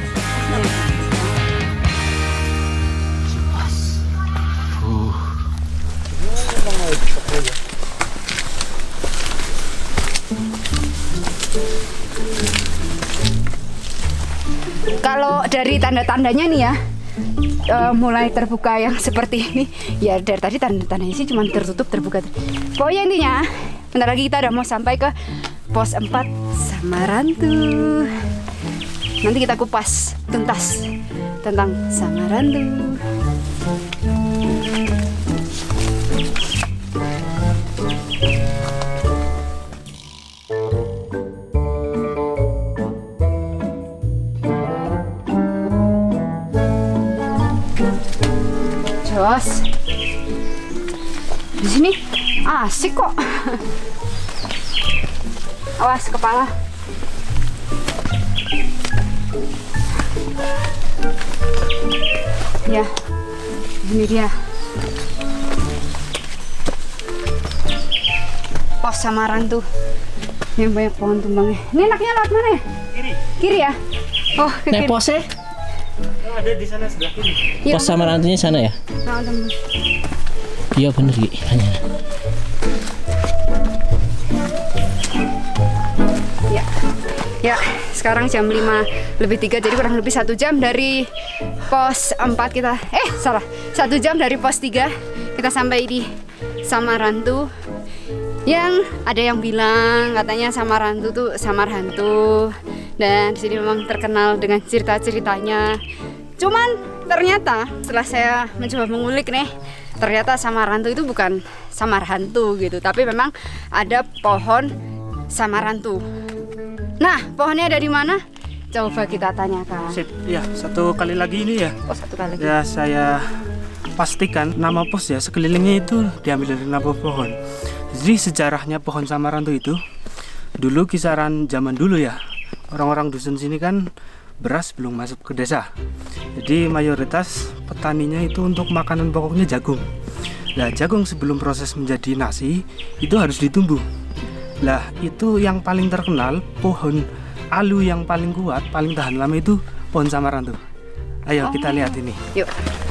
Kalau dari tanda-tandanya nih ya, mulai terbuka yang seperti ini. Ya dari tadi tanda-tandanya sih cuma tertutup terbuka. Pokoknya intinya, bentar lagi kita udah mau sampai ke pos 4 Samarantu. Nanti kita kupas tuntas tentang Samarantu. Jos, di sini asik kok. Awas kepala. Ya, ini dia pos Samarantu yang banyak pohon tumbangnya. Ini enaknya lewat mana ya? Kiri ya? Oh, ke kiri. posnya Ada di sana sebelah kiri. Ya, pos Samarantunya sana ya? nah, temen. Iya bener Ki. Ya, sekarang jam 5:03, jadi kurang lebih 1 jam dari pos 4 kita. Salah, 1 jam dari pos 3 kita sampai di Samarantu. Yang ada yang bilang katanya Samarantu tuh samar hantu, dan di sini memang terkenal dengan cerita-ceritanya. Cuman ternyata setelah saya mencoba mengulik nih, ternyata Samarantu itu bukan samar hantu gitu, tapi memang ada pohon Samarantu. Nah, pohonnya ada di mana? Coba kita tanyakan. Sip, ya, satu kali lagi ini ya. Oh, satu kali. Ya, saya pastikan nama pos ya sekelilingnya itu diambil dari nama pohon. Jadi sejarahnya pohon Samarantu itu dulu kisaran zaman dulu ya. Orang-orang dusun sini kan beras belum masuk ke desa. Jadi mayoritas petaninya itu untuk makanan pokoknya jagung. Nah, jagung sebelum proses menjadi nasi itu harus ditumbuh. Lah, itu yang paling terkenal, pohon alu yang paling kuat, paling tahan lama itu pohon Samarantu. Ayo kita lihat ini. Yuk.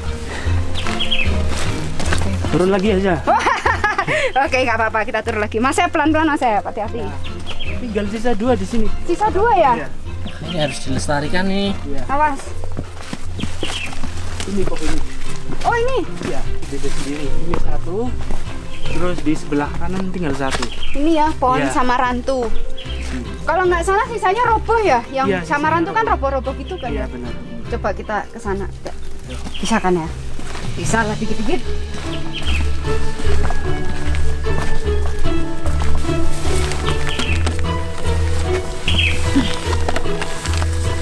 Turun lagi aja. Oke, nggak apa-apa, kita turun lagi. Mas, saya pelan-pelan, Mas, saya hati-hati. Tinggal sisa 2 di sini. Sisa 2 ya? Iya. Ini harus dilestarikan nih. Awas. Ini pohon ini. Oh, ini. Ya, beda sendiri. Ini 1. Terus di sebelah kanan tinggal 1. Ini ya, pohon Iya. Samarantu. Kalau nggak salah sisanya roboh ya? Yang Iya, Samarantu sisanya kan roboh-roboh gitu kan Iya, ya? benar. Coba kita ke sana. Bisa kan ya? Bisa lah dikit-dikit.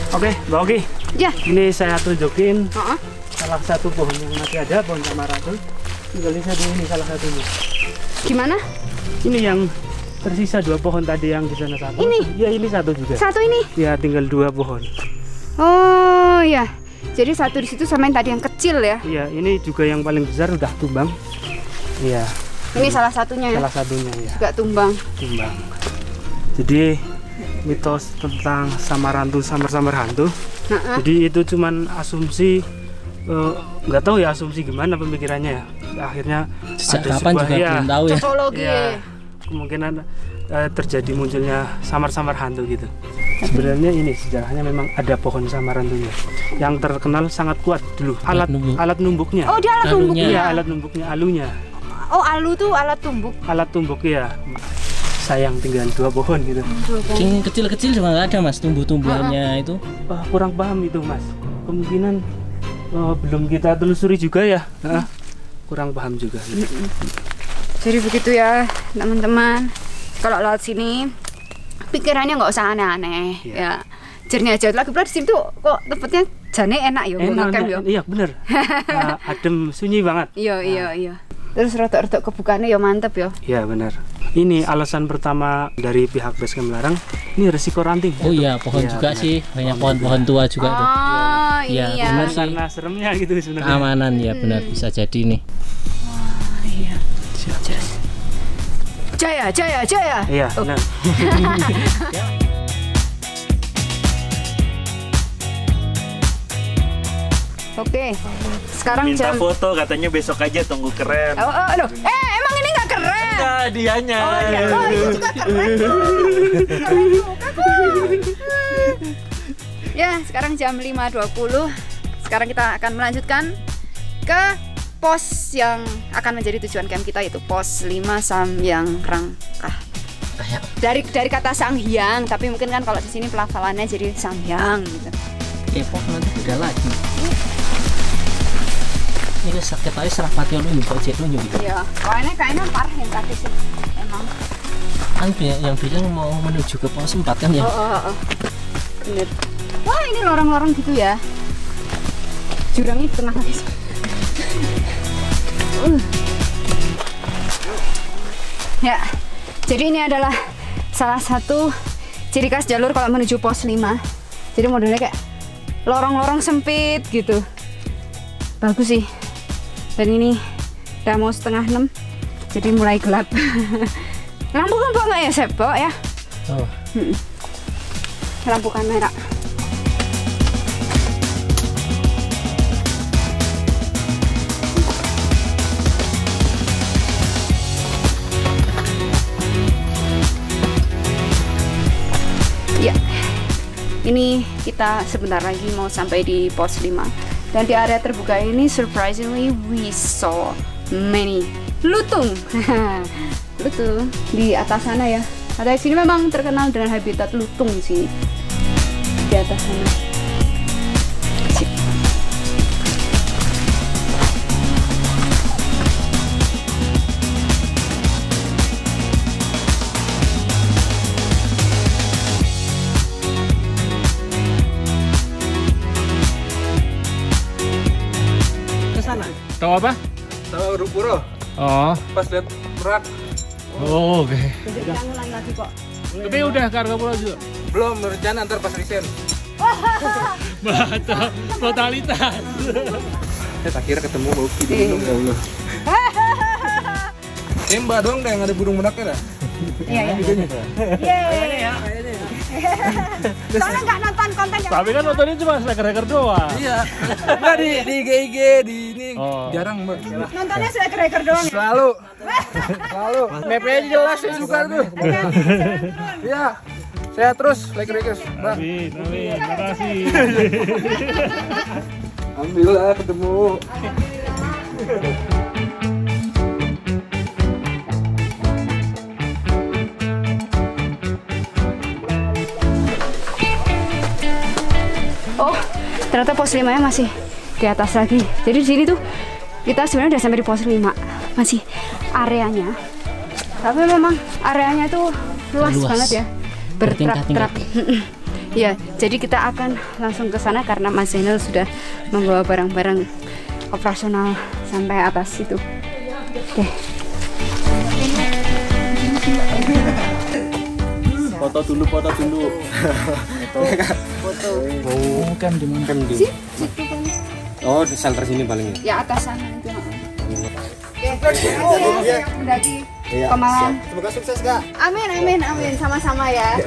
Oke, Mbak Oki. Ya. Ini saya tunjukin salah satu pohon yang masih ada, pohon samarandu. Tinggal lihat ini salah satunya. Gimana? Ini yang tersisa 2 pohon tadi yang di sana satu. Ini? Ya, ini satu juga. Satu ini? Ya, tinggal 2 pohon. Oh ya. Jadi satu di situ sama yang tadi yang kecil ya? Iya, ini juga yang paling besar udah tumbang. Iya. Ini salah satunya ya? Salah satunya ya. Juga tumbang. Tumbang. Jadi mitos tentang samarandu, samar-samar hantu. Jadi itu cuman asumsi, nggak tahu ya asumsi gimana pemikirannya ya. Akhirnya Sejak ada kapan sebuah, juga belum tahu ya. Cocologi. Ya, kemungkinan terjadi munculnya samar-samar hantu gitu. Sebenarnya ini sejarahnya memang ada pohon samarandunya yang terkenal sangat kuat dulu. Alat numbuknya. Oh, dia alat numbuknya. Iya, alat numbuknya, alunya. Oh, alu tuh alat tumbuk. Alat tumbuk ya. Sayang tinggal 2 pohon gitu. Yang kecil-kecil juga nggak ada Mas, tumbuh-tumbuhannya itu. Kurang paham itu Mas. Kemungkinan belum kita telusuri juga ya. Kurang paham juga. Jadi begitu ya teman-teman. Kalau lewat sini pikirannya nggak usah aneh-aneh ya. Jernih aja. Lagi pula di sini tuh kok tempatnya jane enak ya, enak, iya bener. Adem, sunyi banget. Iya. Terus rotok-rotok kebukanya ya mantep ya. Iya benar. Ini alasan pertama dari pihak Basecamp Larang. Ini resiko ranting. Oh iya, pohon juga benar. Sih banyak pohon-pohon tua juga tuh. Oh iya. Benar karena seremnya gitu sebenarnya. Keamanan ya benar bisa jadi nih. Wah iya. Jaya. Iya benar. Oke, sekarang minta jam... foto katanya besok aja, tunggu keren. Aduh. Emang ini nggak keren? Enggak, dianya. Oh iya, ini juga keren. Ya, sekarang jam 5.20. Sekarang kita akan melanjutkan ke pos yang akan menjadi tujuan camp kita, yaitu pos 5 Samyang Rangkah. Dari kata Sanghyang, tapi mungkin kan kalau di sini pelafalannya jadi Samyang gitu. Pok nanti beda lagi. Ini sakit aja serah pati lu kok cek lu gitu. Iya, kayaknya parah yang tadi sih. Emang. Kan yang bilang mau menuju ke pos 4 kan ya? Oh. Bener. Wah, ini lorong-lorong gitu ya. Jurangnya di tengah lagi. Ya. Jadi ini adalah salah satu ciri khas jalur kalau menuju pos 5. Jadi modelnya kayak lorong-lorong sempit gitu. Bagus sih. Dan ini udah mau 5:30, jadi mulai gelap. Lampu kan nggak ya Sebo ya? Oh. Lampu kamera. Ya, ini kita sebentar lagi mau sampai di pos 5. Dan di area terbuka ini surprisingly we saw many lutung. Lutung di atas sana ya. Area sini memang terkenal dengan habitat lutung sih. Di atas sana. Sip. Tahu apa? Tahu Rupuro. Oh. Pas lihat Merak. Oh, oke. Kita ngulang lagi kok. Tapi udah Karga Pulau juga. Belum, rencana antar pas resign. Baca totalitas. Saya tak kira ketemu bau di gunung ya Allah. Mbak dong yang ada burung meraknya dah. Iya. Soalnya nggak nonton konten. Tapi kan nontonnya cuma slacker doang. Iya. Enggak di IG di ini jarang Mbak. Nontonnya slacker doang. Selalu. Mapnya jelas ya juga tuh. Iya. Saya terus like-like Mbak. Amin. Terima kasih. Alhamdulillah ketemu. Oh, ternyata pos 5-nya masih di atas lagi. Jadi di sini tuh kita sebenarnya udah sampai di pos 5. Masih areanya. Tapi memang areanya tuh luas banget ya. Bertrap-trap. Ya, jadi kita akan langsung ke sana karena Mas Zainal sudah membawa barang-barang operasional sampai atas itu. Oke. Foto dulu. Foto. Oh, kan di mana? Situ kan. Oh, di shelter sini paling ya. Ya atas sana itu. Oke, mendaki Pemalang. Semoga sukses, Kak. Amin. Sama-sama ya.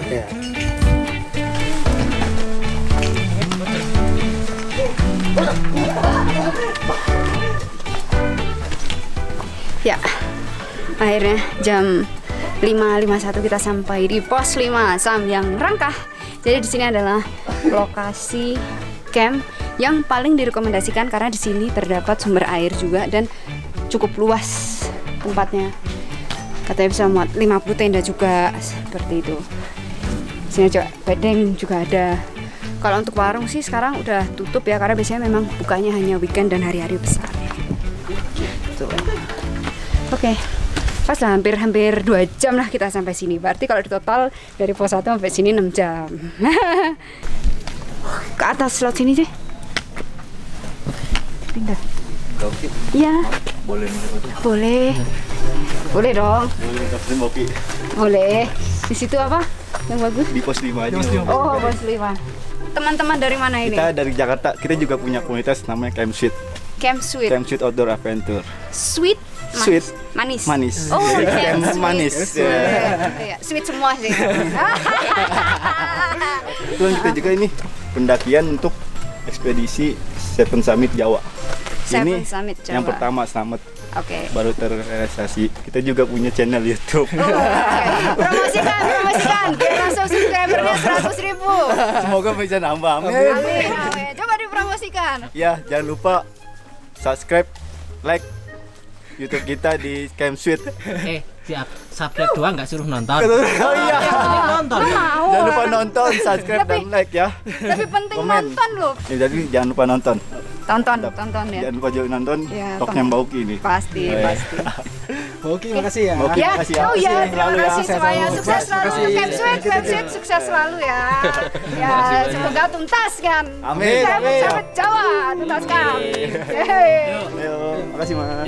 Ya, akhirnya jam 5.51 kita sampai di pos 5 Samyang Rangkah. Jadi di sini adalah lokasi camp yang paling direkomendasikan karena di sini terdapat sumber air juga dan cukup luas tempatnya. Katanya bisa muat 50 tenda juga seperti itu. Di sini juga bedeng juga ada. Kalau untuk warung sih sekarang udah tutup ya karena biasanya memang bukanya hanya weekend dan hari-hari besar. Tuh. Oke. Pas lah hampir 2 jam lah kita sampai sini. Berarti kalau di total dari pos 1 sampai sini 6 jam. Ke atas laut sini sih. Pindah. Iya. Boleh. Boleh dong. Boleh. Di situ apa? Yang bagus? Di pos 5 aja. Oh, pos 5. Teman-teman dari mana ini? Kita dari Jakarta. Kita juga punya komunitas namanya Camp Sweet. Camp Sweet. Camp Sweet Outdoor Adventure. Sweet. Sweet. Manis. Manis. Oh, Camp manis. Ya. Sweet semua sih. Itu kita juga ini pendakian untuk ekspedisi Seven Summit Jawa. Seven Ini Summit Jawa. yang pertama selamat. Oke. Baru terrealisasi. Kita juga punya channel YouTube. Promosikan. Langsung subscribernya 100.000. Semoga bisa nambah. Amin. Coba dipromosikan. Ya, jangan lupa subscribe, like YouTube kita di Camp Sweet. Siap. Subscribe doang nggak suruh nonton. Oh iya. Nonton. Jangan lupa nonton, subscribe dan like ya. Lebih penting Komen. nonton loh. Ya, jadi jangan lupa nonton. Tonton ya. Jangan lupa juga nonton Ya, Toknya Mbauki ini. Pasti. Oke, makasih ya. Oke, makasih ya. Oh ya, terima Selalu ya. kasih semuanya. Sukses selalu. Camp Sweet sukses selalu ya. Ya, semoga tuntas kan. Amin. Sampai Jawa tuntaskan. Ayo, makasih Mas.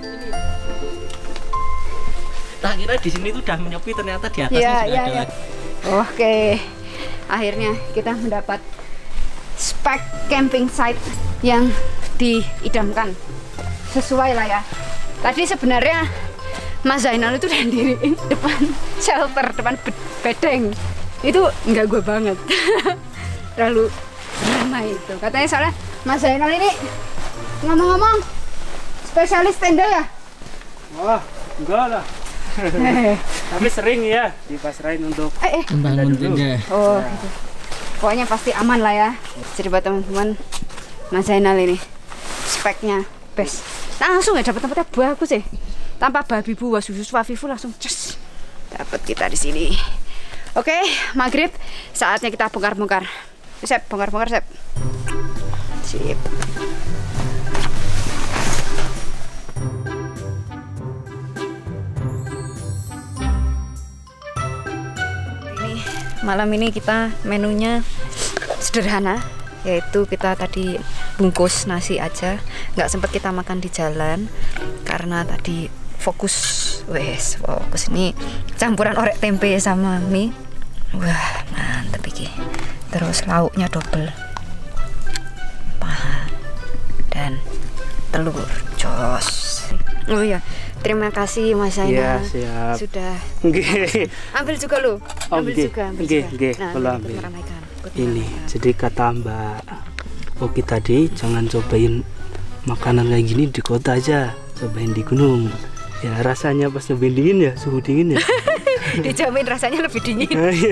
Tak kira di sini tuh udah menyepi, ternyata di atasnya Iya. sudah ada lagi. Oke. Akhirnya kita mendapat spek camping site yang diidamkan. Sesuai lah ya. Tadi sebenarnya Mas Zainal itu udah diriin depan shelter, depan bedeng. Itu enggak gue banget. Terlalu ramai itu. Katanya soalnya Mas Zainal ini ngomong-ngomong spesialis tenda ya? Wah, enggak lah. Tapi sering ya dipasrahin untuk membangun tenda. Oh, gitu. Pokoknya pasti aman lah ya. Jadi buat teman-teman Mas Zainal ini speknya best. Langsung ya dapat tempatnya bagus sih. Tanpa babi bu, wasusus, wafifu langsung cus. Dapat kita di sini. Oke, maghrib saatnya kita bongkar-bongkar. Sep, bongkar-bongkar, Sep. Sip. Malam ini kita menunya sederhana, yaitu kita tadi bungkus nasi aja, nggak sempat kita makan di jalan karena tadi fokus ini campuran orek tempe sama mie. Wah, mantep iki. Terus lauknya double, paha dan telur, jos. Oh iya, terima kasih Mas Zainal. Siap. Sudah. Nggih. Ambil juga lu. Ambil juga. Nggih. Nah, Kalau ambil. Ini, jadi kata Mbak Oki tadi, jangan cobain makanan kayak gini di kota aja, cobain di gunung. Ya rasanya pas nyobain dingin ya, suhu dingin ya. Dijamin rasanya lebih dingin.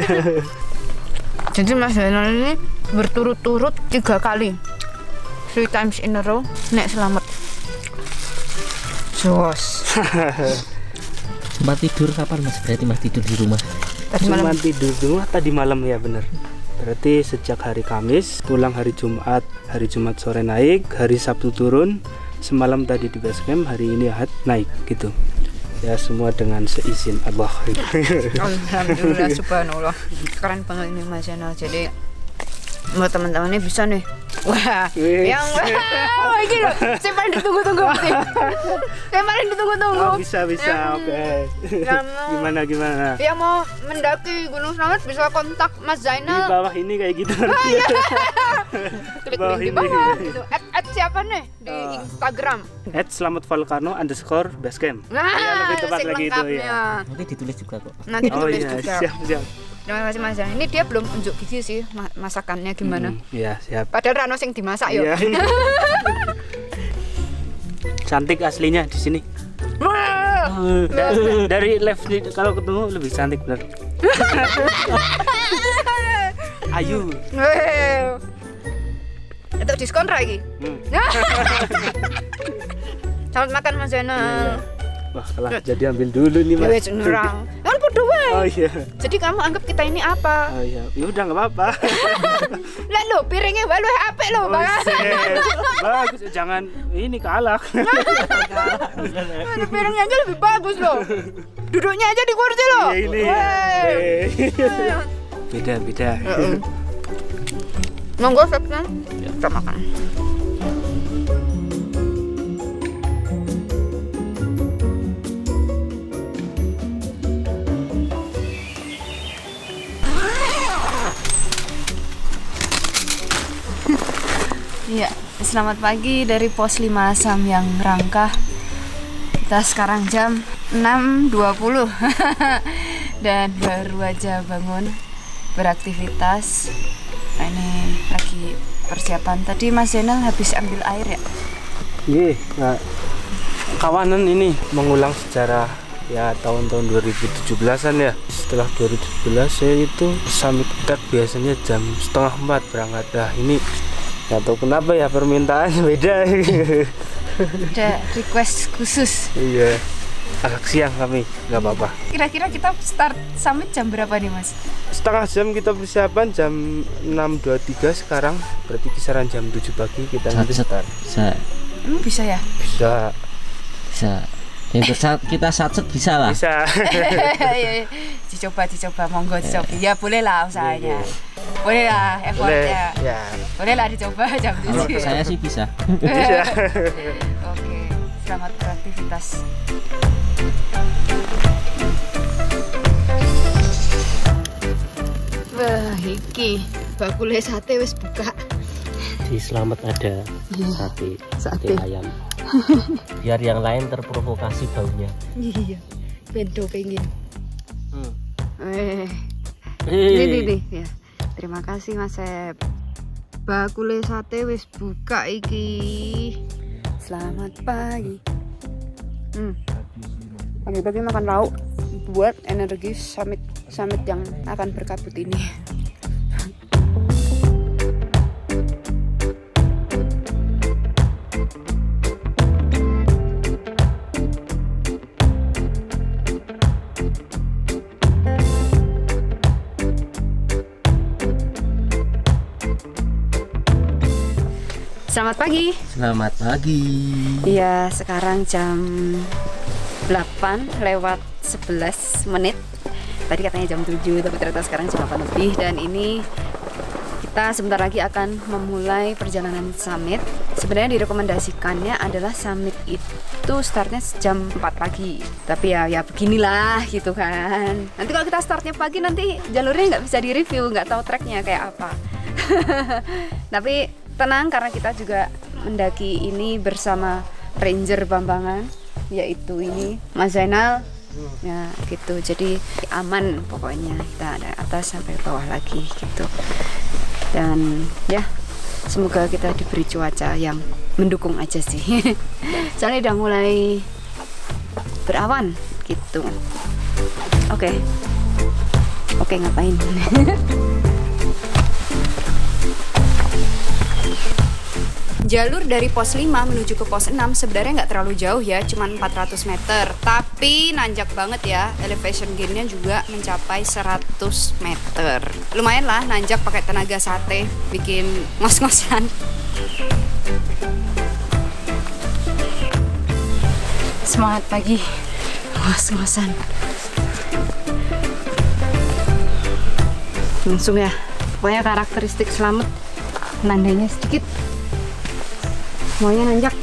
Jadi Mas Zainal ini berturut-turut 3 kali, 3 times in a row, nek selamat. Jos. Sempat tidur kapan Mas? Berarti Mas tidur di rumah? Cuma tidur di rumah tadi malam ya, bener. Berarti sejak hari Kamis pulang hari Jumat sore naik, hari Sabtu turun, semalam tadi di base camp, hari ini Ahad naik gitu. Ya semua dengan seizin Allah. Alhamdulillah, subhanallah. Keren banget ini Mas Zainal. Jadi Buat teman-teman ini bisa nih. Wah, yang ini loh, saya paling ditunggu-tunggu. Saya paling ditunggu-tunggu. Oh, bisa, oke. Gimana? Yang mau mendaki Gunung Slamet bisa kontak Mas Zainal. Di bawah ini kayak gitu. Klik link di bawah. Gitu. At siapa nih di Instagram? @slametvolcano_basecamp. Nah, ya, lebih tepat lagi itu ya. Nanti ditulis juga kok. Nanti ditulis juga. Siap. Terima kasih Mas Zainal. Ini dia belum unjuk gigi sih masakannya gimana. Iya, siap. Padahal Rano sing dimasak yo. Iya. Cantik aslinya di sini. Dari live kalau ketemu lebih cantik bener. Ayu. Itu diskon lagi. Selamat makan Mas Zainal. Wah, kalah jadi ambil dulu nih Mas. Ya wis nurang. Kan podo wae. Oh iya. Jadi kamu anggap kita ini apa? Oh iya. Ya udah enggak apa-apa. Lah lo piringnya wae luwih apik lo, Bang. Bagus, jangan ini kalah. Aduh, piringnya aja lebih bagus loh. Duduknya aja di kursi lo. Iya ini. Beda. Monggo Sepnan. Kita makan. Iya, selamat pagi dari pos 5 Asam yang Rangkah. Kita sekarang jam 6.20 dan baru aja bangun beraktivitas. Nah, ini lagi persiapan. Tadi Mas Zainal habis ambil air ya? Iya, nah, kawanan ini mengulang sejarah ya tahun-tahun 2017-an ya. Setelah 2017 saya itu summit attack biasanya jam 3:30 berangkat. Nah ini nggak tahu kenapa ya permintaannya beda. Ada request khusus. Iya, agak siang kami, nggak apa-apa. Kira-kira kita start summit jam berapa nih Mas? Setengah jam kita persiapan, jam 6.23 sekarang, berarti kisaran jam 7 pagi kita nanti start. Bisa. Emang bisa ya? Bisa. Ya kita satset bisa lah. Bisa. dicoba, monggo dicoba. Ya boleh lah usahanya. Boleh lah effortnya. Ya. Boleh lah dicoba jam 7. Saya sih bisa. Bisa. Oke, selamat beraktivitas. Wah, iki bakule sate wis buka. Di Slamet ada sate ayam. Biar yang lain terprovokasi baunya. Iya, bento pengen. Ini ya. Terima kasih Mas Sep. Bakule sate wis buka iki. Selamat pagi. Pagi-pagi makan lauk buat energi summit yang akan berkabut ini. Selamat pagi. Selamat pagi. Iya, sekarang jam 8:11. Tadi katanya jam 7, tapi ternyata sekarang jam 8 lebih. Dan ini kita sebentar lagi akan memulai perjalanan summit. Sebenarnya direkomendasikannya adalah summit itu startnya jam 4 pagi. Tapi ya beginilah gitu kan. Nanti kalau kita startnya pagi nanti jalurnya nggak bisa direview, nggak tahu treknya kayak apa. Tapi tenang, karena kita juga mendaki ini bersama Ranger Bambangan, yaitu ini Mas Zainal. Ya gitu, jadi aman pokoknya, kita dari atas sampai bawah lagi gitu. Dan ya semoga kita diberi cuaca yang mendukung aja sih. Soalnya udah mulai berawan gitu. Oke, ngapain? Jalur dari pos 5 menuju ke pos 6 sebenarnya nggak terlalu jauh ya, cuma 400 meter. Tapi nanjak banget ya, elevation gainnya juga mencapai 100 meter. Lumayan lah nanjak pakai tenaga sate, bikin ngos-ngosan. Semangat pagi, ngos-ngosan. Langsung ya, Pokoknya karakteristik Slamet, landainya sedikit, semuanya nanjak.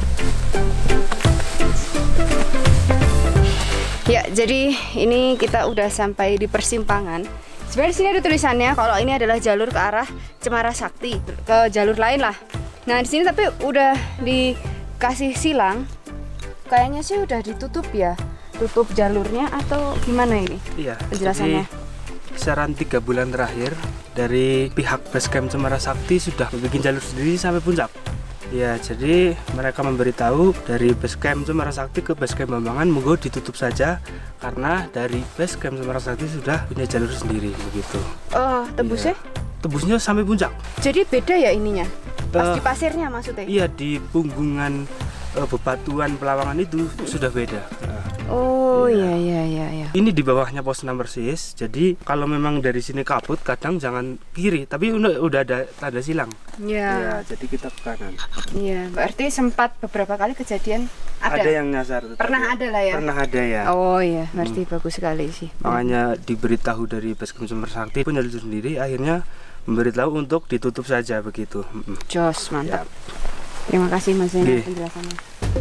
Ya, jadi ini kita udah sampai di persimpangan. Sebenarnya di sini ada tulisannya kalau ini adalah jalur ke arah Cemara Sakti, ke jalur lain lah. Nah, di sini tapi udah dikasih silang. Kayaknya sih udah ditutup ya. Tutup jalurnya atau gimana ini? Iya, penjelasannya. Kisaran 3 bulan terakhir dari pihak Basecamp Cemara Sakti sudah bikin jalur sendiri sampai puncak. Ya, jadi mereka memberitahu dari Basecamp Cemara Sakti ke Basecamp Bambangan monggo ditutup saja karena dari Basecamp Cemara Sakti sudah punya jalur sendiri begitu. Oh, tembusnya? Ya, tembusnya sampai puncak. Jadi beda ya ininya? Pas di pasirnya maksudnya? Iya, di punggungan bebatuan Pelawangan itu sudah beda. Oh iya. Ini di bawahnya pos 6 persis. Jadi kalau memang dari sini kabut, kadang jangan kiri, tapi udah ada tanda silang. Iya. Ya, jadi kita ke kanan. Iya, berarti sempat beberapa kali kejadian ada yang nyasar. Pernah ada lah ya. Pernah ada ya. Oh iya, berarti bagus sekali sih. Makanya diberitahu dari Basecamp Cemara Sakti punya jalur sendiri, akhirnya memberitahu untuk ditutup saja begitu. Jos, mantap. Ya. Terima kasih Mas Zainal penjelasannya.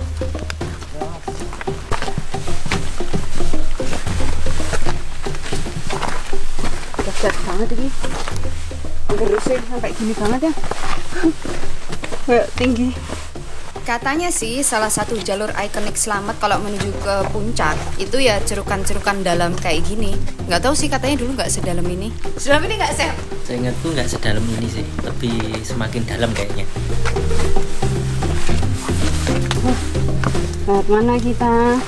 Dahsyat banget ini. Gerusnya sampai gini banget ya. Tinggi. Katanya sih salah satu jalur ikonik Slamet kalau menuju ke puncak itu ya cerukan-cerukan dalam kayak gini. Nggak tahu sih, katanya dulu nggak sedalam ini. Sedalam ini nggak, Sep? Saya ingatku nggak sedalam ini sih, lebih semakin dalam kayaknya. Lewat mana kita?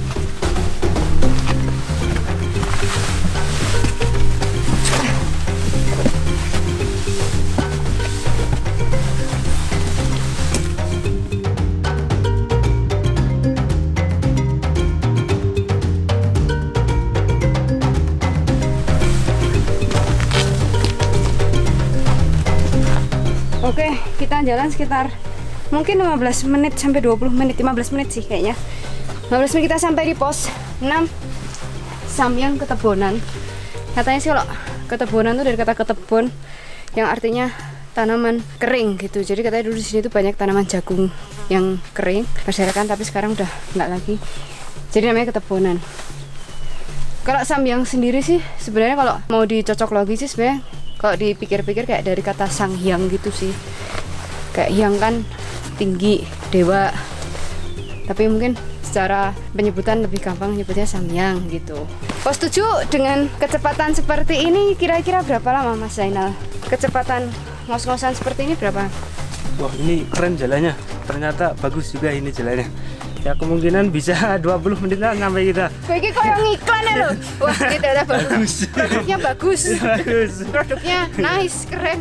Oke, kita jalan sekitar mungkin 15 menit sampai 20 menit, 15 menit sih kayaknya. 15 menit kita sampai di pos 6 Samyang Ketebonan. Katanya sih kalau ketebonan tuh dari kata ketebon yang artinya tanaman kering gitu. Jadi katanya dulu di sini tuh banyak tanaman jagung yang kering berserakan, tapi sekarang udah nggak lagi. Jadi namanya ketebonan. Kalau Samyang sendiri sih sebenarnya kalau mau dicocok logi sih sebenarnya kalau dipikir-pikir kayak dari kata sang hyang gitu sih. Kayak hyang kan tinggi, dewa. Tapi mungkin secara penyebutan lebih gampang nyebutnya Samyang gitu. Pos 7 dengan kecepatan seperti ini kira-kira berapa lama Mas Zainal? Kecepatan ngos-ngosan seperti ini berapa? Wah, ini keren jalannya. Ternyata bagus juga ini jalannya. Ya kemungkinan bisa 20 menit lah sampai kita. Kayak kok yang iklan ya loh. Wah, ini ternyata bagus. Produknya bagus. Bagus. Produknya nice, keren.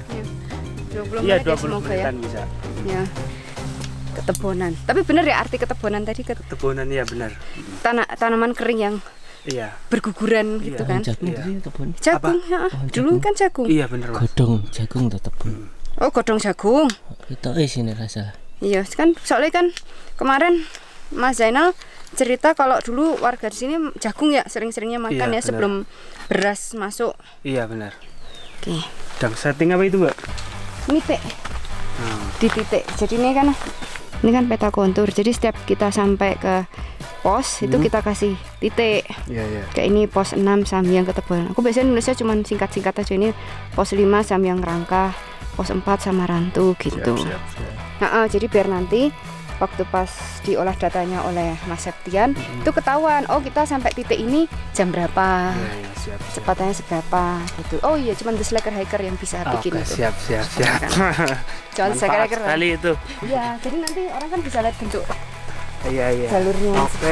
Iya. 20 menit 20 semoga menitan ya. bisa. Ya. Ketebonan. Tapi bener ya arti ketebonan tadi? Ketebonan ya benar. Tanaman kering yang berguguran gitu kan? Jagung tadi tebon. Jagung, ya. Dulu kan jagung. Iya benar. Godong jagung tetap. Oh, godong jagung. Itu sini rasa. Iya, kan soalnya kan kemarin Mas Zainal cerita kalau dulu warga di sini jagung ya sering-seringnya makan ya sebelum beras masuk. Iya benar. Oke. Dan setting apa itu, Mbak? Nitik. Di titik. Jadi ini kan peta kontur. Jadi setiap kita sampai ke pos itu kita kasih titik. Iya. Kayak ini pos 6 Samyang Ketebonan. Aku biasanya nulisnya cuma singkat-singkat aja. Ini pos 5 Samyang Rangka, pos 4 Samarantu gitu. Siap. Nah, jadi biar nanti waktu pas diolah datanya oleh Mas Septian itu ketahuan, oh kita sampai titik ini jam berapa, siap. Kecepatannya seberapa gitu. Oh iya, cuma the slacker hiker yang bisa bikin itu. Siap. Cuman slacker hiker sekali itu. Iya, jadi nanti orang kan bisa lihat bentuk Iya. jalurnya. Oke.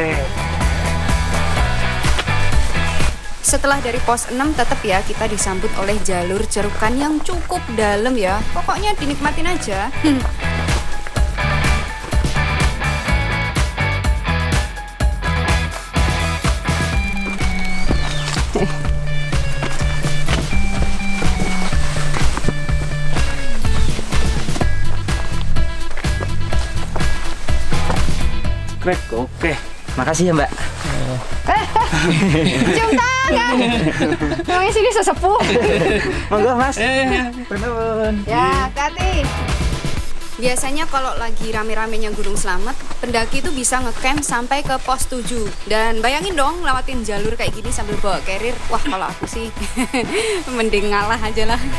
Setelah dari pos 6 tetap ya kita disambut oleh jalur cerukan yang cukup dalam ya. Pokoknya dinikmatin aja. Oke. Makasih ya Mbak. Cium tangan. Namanya sini sesepuh. Monggo Mas. Bener. Ya, hati-hati. Biasanya kalau lagi rame-ramenya Gunung Slamet, pendaki itu bisa ngecamp sampai ke pos 7. Dan bayangin dong lewatin jalur kayak gini sambil bawa carrier. Wah, kalau aku sih mending ngalah aja lah.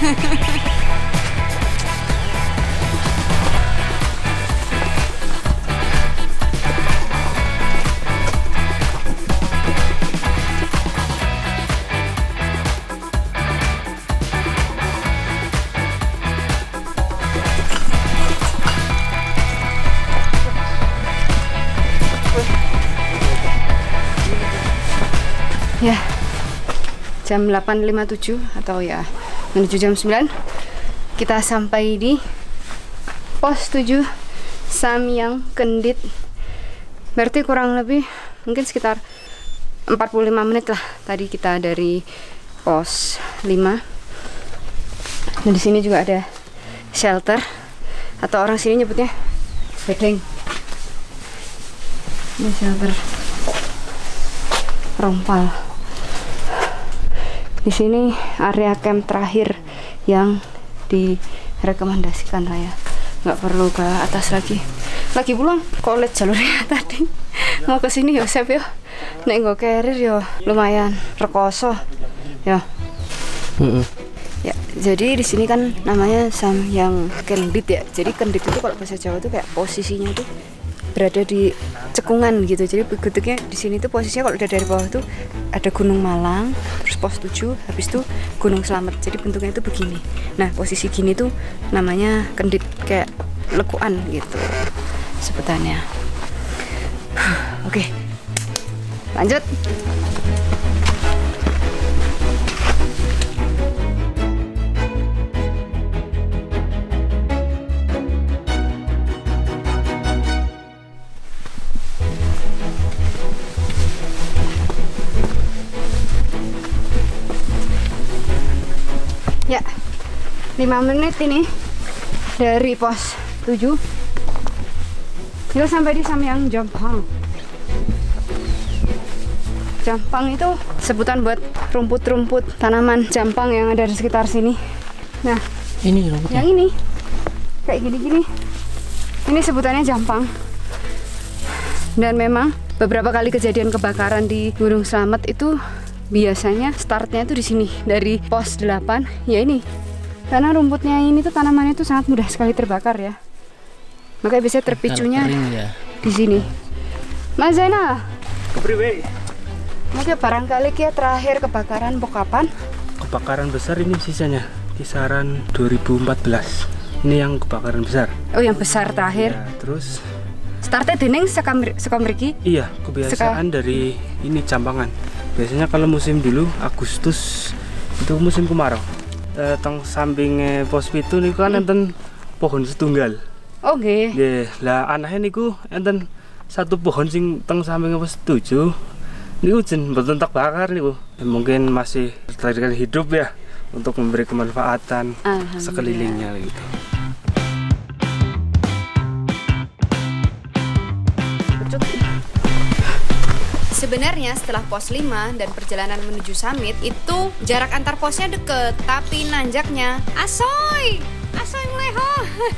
Ya, jam 8.57 atau ya menuju jam 9 kita sampai di pos 7 Samyang Kendit. Berarti kurang lebih mungkin sekitar 45 menit lah tadi kita dari pos 5. Dan di sini juga ada shelter atau orang sini nyebutnya bedeng. Ini shelter Rompal. Di sini area camp terakhir yang direkomendasikan lah ya. Nggak perlu ke atas lagi. Lagi pulang kok lihat jalurnya tadi. Mau ke sini ya Sep ya. Nek nggo carrier ya lumayan rekoso. Ya. Ya, jadi di sini kan namanya Samyang Kendit ya. Jadi Kendit itu kalau bahasa Jawa itu kayak posisinya tuh berada di cekungan gitu. Jadi bentuknya di sini tuh posisinya kalau udah dari bawah tuh ada Gunung Malang, terus pos 7, habis itu Gunung Slamet. Jadi bentuknya itu begini. Nah, posisi gini tuh namanya Kendit, kayak lekuan gitu sebutannya. Oke. Lanjut. Ya, 5 menit ini dari pos 7 kita sampai di Samyang Jampang. Jampang itu sebutan buat rumput-rumput tanaman jampang yang ada di sekitar sini. Nah, ini rumputnya. Yang ini kayak gini-gini. Ini sebutannya jampang. Dan memang beberapa kali kejadian kebakaran di Gunung Slamet itu biasanya startnya itu di sini dari pos 8 ya ini, karena rumputnya ini tuh tanamannya tuh sangat mudah sekali terbakar ya, makanya biasanya terpicunya ya di sini. Mas Zainal, kepriwe? mungkin barangkali kia terakhir kebakaran kapan? Kebakaran besar ini sisanya kisaran 2014. Ini yang kebakaran besar. Oh, yang besar terakhir. Ya, terus startnya dening sekamriki? Iya, kebiasaan dari ini Jampangan. Biasanya kalau musim dulu Agustus itu musim kemarau. Teng sampingnya pos 7 niku kan enten pohon setunggal. Oh nggih. Nggih, lah anake niku enten satu pohon sing teng sampingnya pos 7. Niku jen mboten tak bakar niku. Mungkin masih tertarik hidup ya untuk memberi kemanfaatan sekelilingnya gitu. Sebenarnya setelah pos 5 dan perjalanan menuju summit itu jarak antar posnya deket, tapi nanjaknya asoy meleho.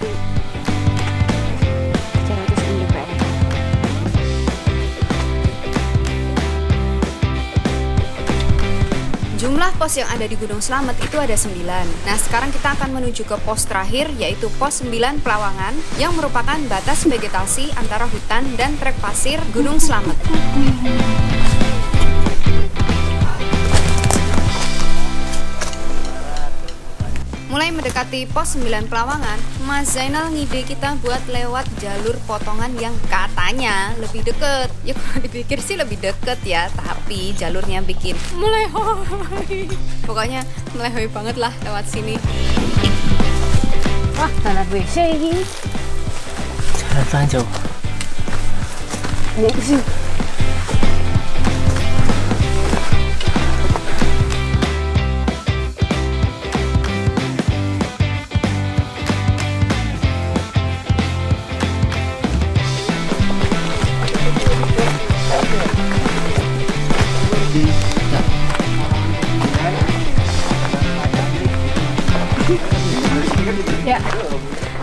Jumlah pos yang ada di Gunung Slamet itu ada 9. Nah, sekarang kita akan menuju ke pos terakhir, yaitu pos 9 Pelawangan, yang merupakan batas vegetasi antara hutan dan trek pasir Gunung Slamet. Mulai mendekati pos 9 Pelawangan, Mas Zainal ngide kita buat lewat jalur potongan yang katanya lebih deket. Ya kalau dipikir sih lebih deket ya, tapi jalurnya bikin melehoi. Pokoknya melehoi banget lah lewat sini. Wah, tanah WC ini. Jalan lanjut. Ini sih.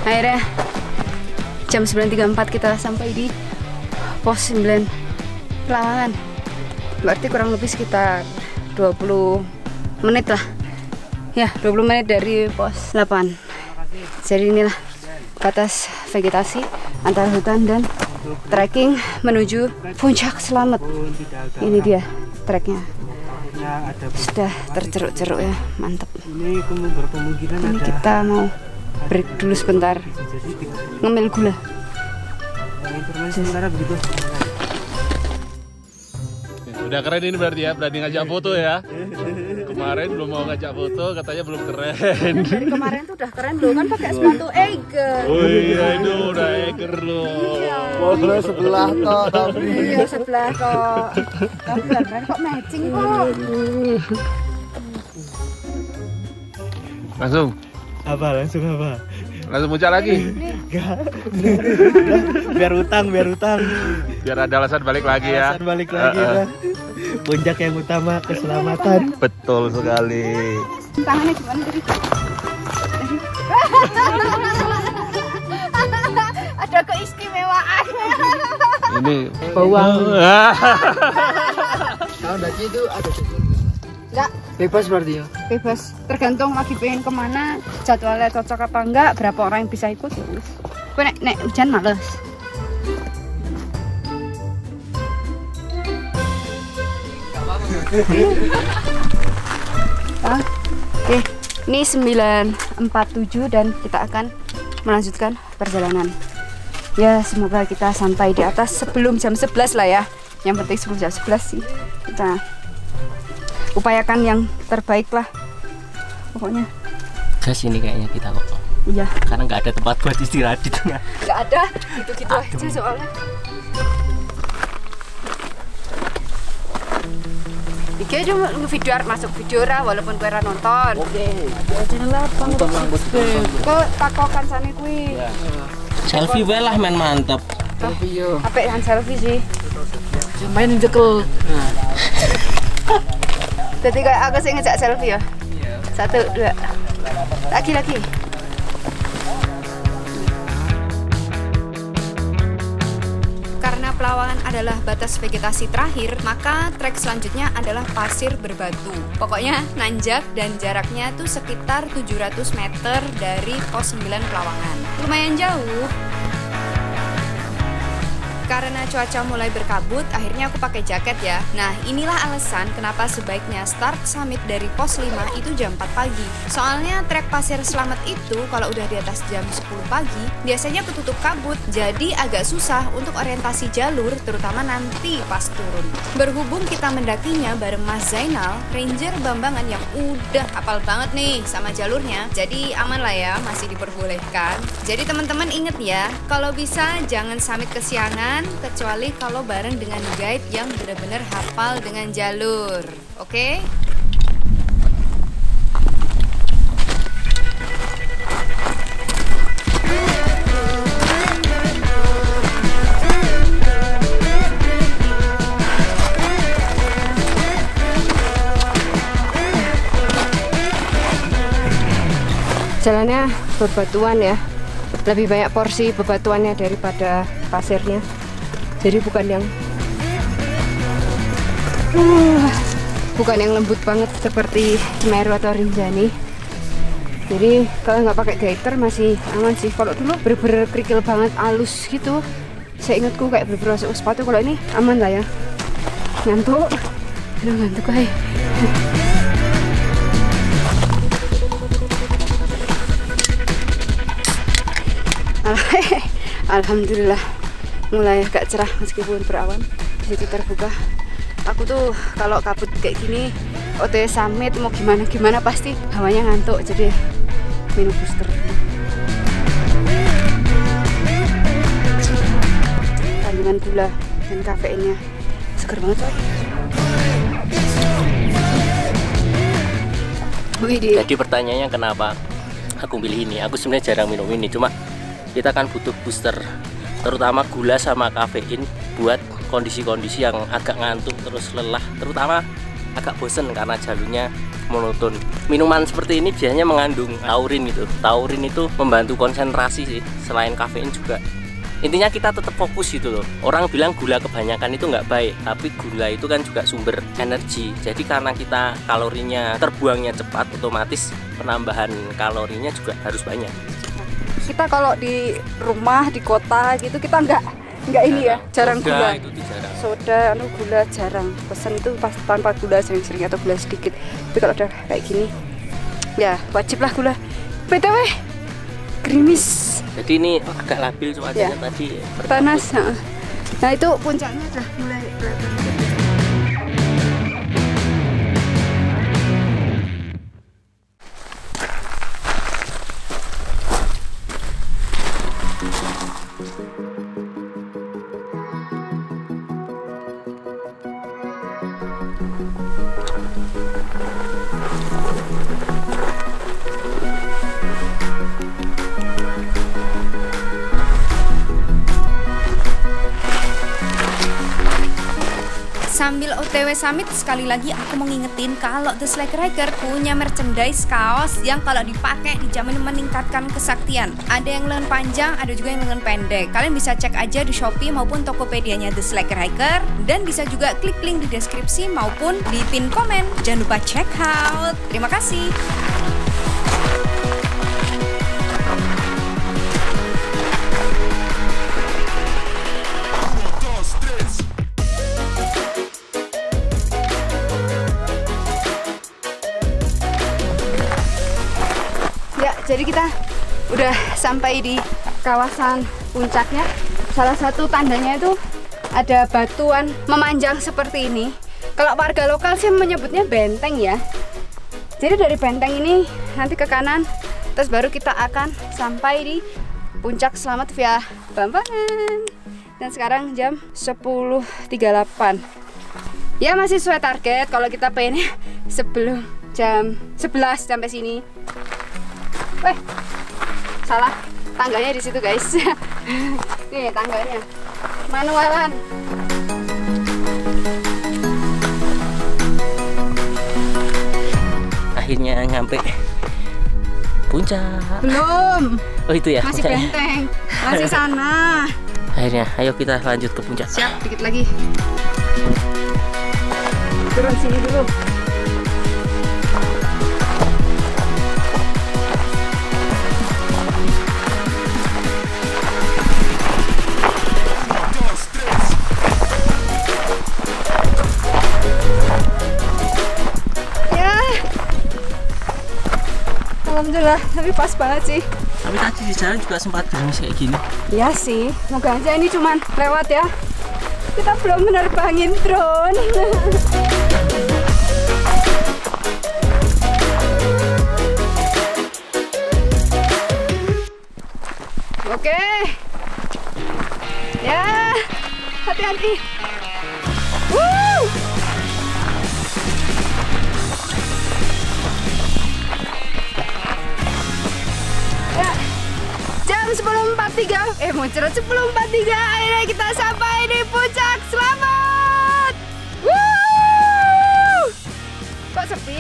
Akhirnya jam 9.34 kita sampai di pos 9 Pelawangan. Berarti kurang lebih sekitar 20 menit lah. Ya, 20 menit dari pos 8. Jadi inilah batas vegetasi antara hutan dan trekking menuju Puncak Selamet. Ini dia treknya. Sudah terceruk-ceruk ya, mantap. Ini berkemungkinan ini kita mau break dulu sebentar, ngemil gula. Sementara begitu. Udah keren ini berarti ya, berani ngajak foto ya. Kemarin belum mau ngajak foto, katanya belum keren. Dari kemarin tuh udah keren loh, kan pakai sepatu Eiger. Oh iya, itu udah Eiger loh. Boleh sebelah kok, tapi. Iya sebelah kok. Tapi udah keren kok, matching kok. Langsung? Apa? Langsung apa? Langsung puncak lagi? Enggak. Biar utang. Biar ada alasan balik lagi ya. Alasan balik lagi ya. Puncak yang utama keselamatan. Betul sekali. Tangannya gimana tadi? Ada keistimewaan. Ini bawang. Kalau daki itu ada syukur. Enggak. Bebas berarti ya? Bebas. Tergantung lagi pengen kemana, jadwalnya cocok apa enggak, berapa orang yang bisa ikut. Gue nek hujan males. Oke, ini 9.47 dan kita akan melanjutkan perjalanan. Ya, semoga kita sampai di atas sebelum jam 11 lah ya. Yang penting sebelum jam 11 sih. Kita upayakan yang terbaik lah. Pokoknya. Gas ini kayaknya kita kok. Iya. Karena nggak ada tempat buat istirahat di tengah. Nggak ada, gitu-gitu aja soalnya. Iki aja ngevideo masuk video ra walaupun kowe ora nonton. Oke. Jangan lapang. Kok takokan sane kuwi. Selfie wae lah men, mantep. Selfie yo. Apik kan selfie sih. Main jekel. Nah. Jadi kayak aku sih ngejak selfie ya. 1, 2. Lagi. Karena Pelawangan adalah batas vegetasi terakhir, maka trek selanjutnya adalah pasir berbatu. Pokoknya nanjak dan jaraknya tuh sekitar 700 meter dari pos 9 Pelawangan. Lumayan jauh. Karena cuaca mulai berkabut, akhirnya aku pakai jaket ya. Nah, inilah alasan kenapa sebaiknya start summit dari pos 5 itu jam 4 pagi. Soalnya trek pasir Selamet itu kalau udah di atas jam 10 pagi, biasanya ketutup kabut. Jadi agak susah untuk orientasi jalur, terutama nanti pas turun. Berhubung kita mendakinya bareng Mas Zainal, Ranger Bambangan yang udah hafal banget nih sama jalurnya. Jadi aman lah ya, masih diperbolehkan. Jadi teman-teman inget ya, kalau bisa jangan summit kesiangan, kecuali kalau bareng dengan guide yang benar-benar hafal dengan jalur. Oke? Jalannya bebatuan ya. Lebih banyak porsi bebatuannya daripada pasirnya. Jadi bukan yang lembut banget seperti Semeru atau Rinjani. Jadi kalau nggak pakai gaiter masih aman sih. Kalau dulu bener-bener kerikil banget, halus gitu. Saya ingatku kayak bener-bener masuk sepatu. Kalau ini aman lah ya. Ngantuk. Aduh, ngantuk aja. Alhamdulillah mulai agak cerah meskipun berawan. Di situ terbuka. Aku tuh kalau kabut kayak gini, OTW summit mau gimana pasti hawanya ngantuk, jadi minum booster. Kandungan gula dan kafeinnya seger banget coy. Jadi pertanyaannya kenapa aku pilih ini? Aku sebenarnya jarang minum ini, cuma kita kan butuh booster, terutama gula sama kafein buat kondisi-kondisi yang agak ngantuk terus lelah, terutama agak bosen karena jalurnya monoton. Minuman seperti ini biasanya mengandung taurin gitu. Taurin itu membantu konsentrasi sih, selain kafein juga. Intinya kita tetap fokus gitu loh. Orang bilang gula kebanyakan itu nggak baik, tapi gula itu kan juga sumber energi. Jadi karena kita kalorinya terbuangnya cepat, otomatis penambahan kalorinya juga harus banyak. Kita kalau di rumah di kota gitu kita nggak ini ya, jarang soda, gula. itu jarang. Soda, gula jarang. Pesan itu pas tanpa gula sering-sering atau gula sedikit. Tapi kalau udah kayak gini, ya wajib lah gula. BTW, gerimis. Jadi ini agak labil cuacanya Ya. tadi. Panas. Nah itu puncaknya udah mulai kelihatan. Sambil OTW summit, sekali lagi aku mau ngingetin kalau The Slackeriker punya merchandise kaos yang kalau dipakai dijamin meningkatkan kesaktian. Ada yang lengan panjang, ada juga yang lengan pendek. Kalian bisa cek aja di Shopee maupun Tokopedia-nya The Slackeriker, dan bisa juga klik link di deskripsi maupun di pin komen. Jangan lupa check out. Terima kasih. Jadi kita udah sampai di kawasan puncaknya. Salah satu tandanya itu ada batuan memanjang seperti ini. Kalau warga lokal sih menyebutnya benteng ya. Jadi dari benteng ini nanti ke kanan, terus baru kita akan sampai di puncak Selamat via Bambangan. Dan sekarang jam 10.38. Ya masih sesuai target kalau kita pengennya sebelum jam 11 sampai sini. Weh, salah, tangganya di situ guys. Nih tangganya, manualan. Akhirnya nyampe puncak. Belum. Oh itu ya. Masih puncaknya. benteng, masih sana. Akhirnya, ayo kita lanjut ke puncak. Siap, dikit lagi. Turun sini dulu. Alhamdulillah, tapi pas banget sih. Tapi tadi di jalan juga sempat gerimis kayak gini. Iya sih, moga aja ini cuman lewat ya. Kita belum menerbangin drone. Oke. Ya, hati-hati. Jam 10.43, muncrat 10.43, akhirnya kita sampai di puncak Selamat. Woo! Kok sepi?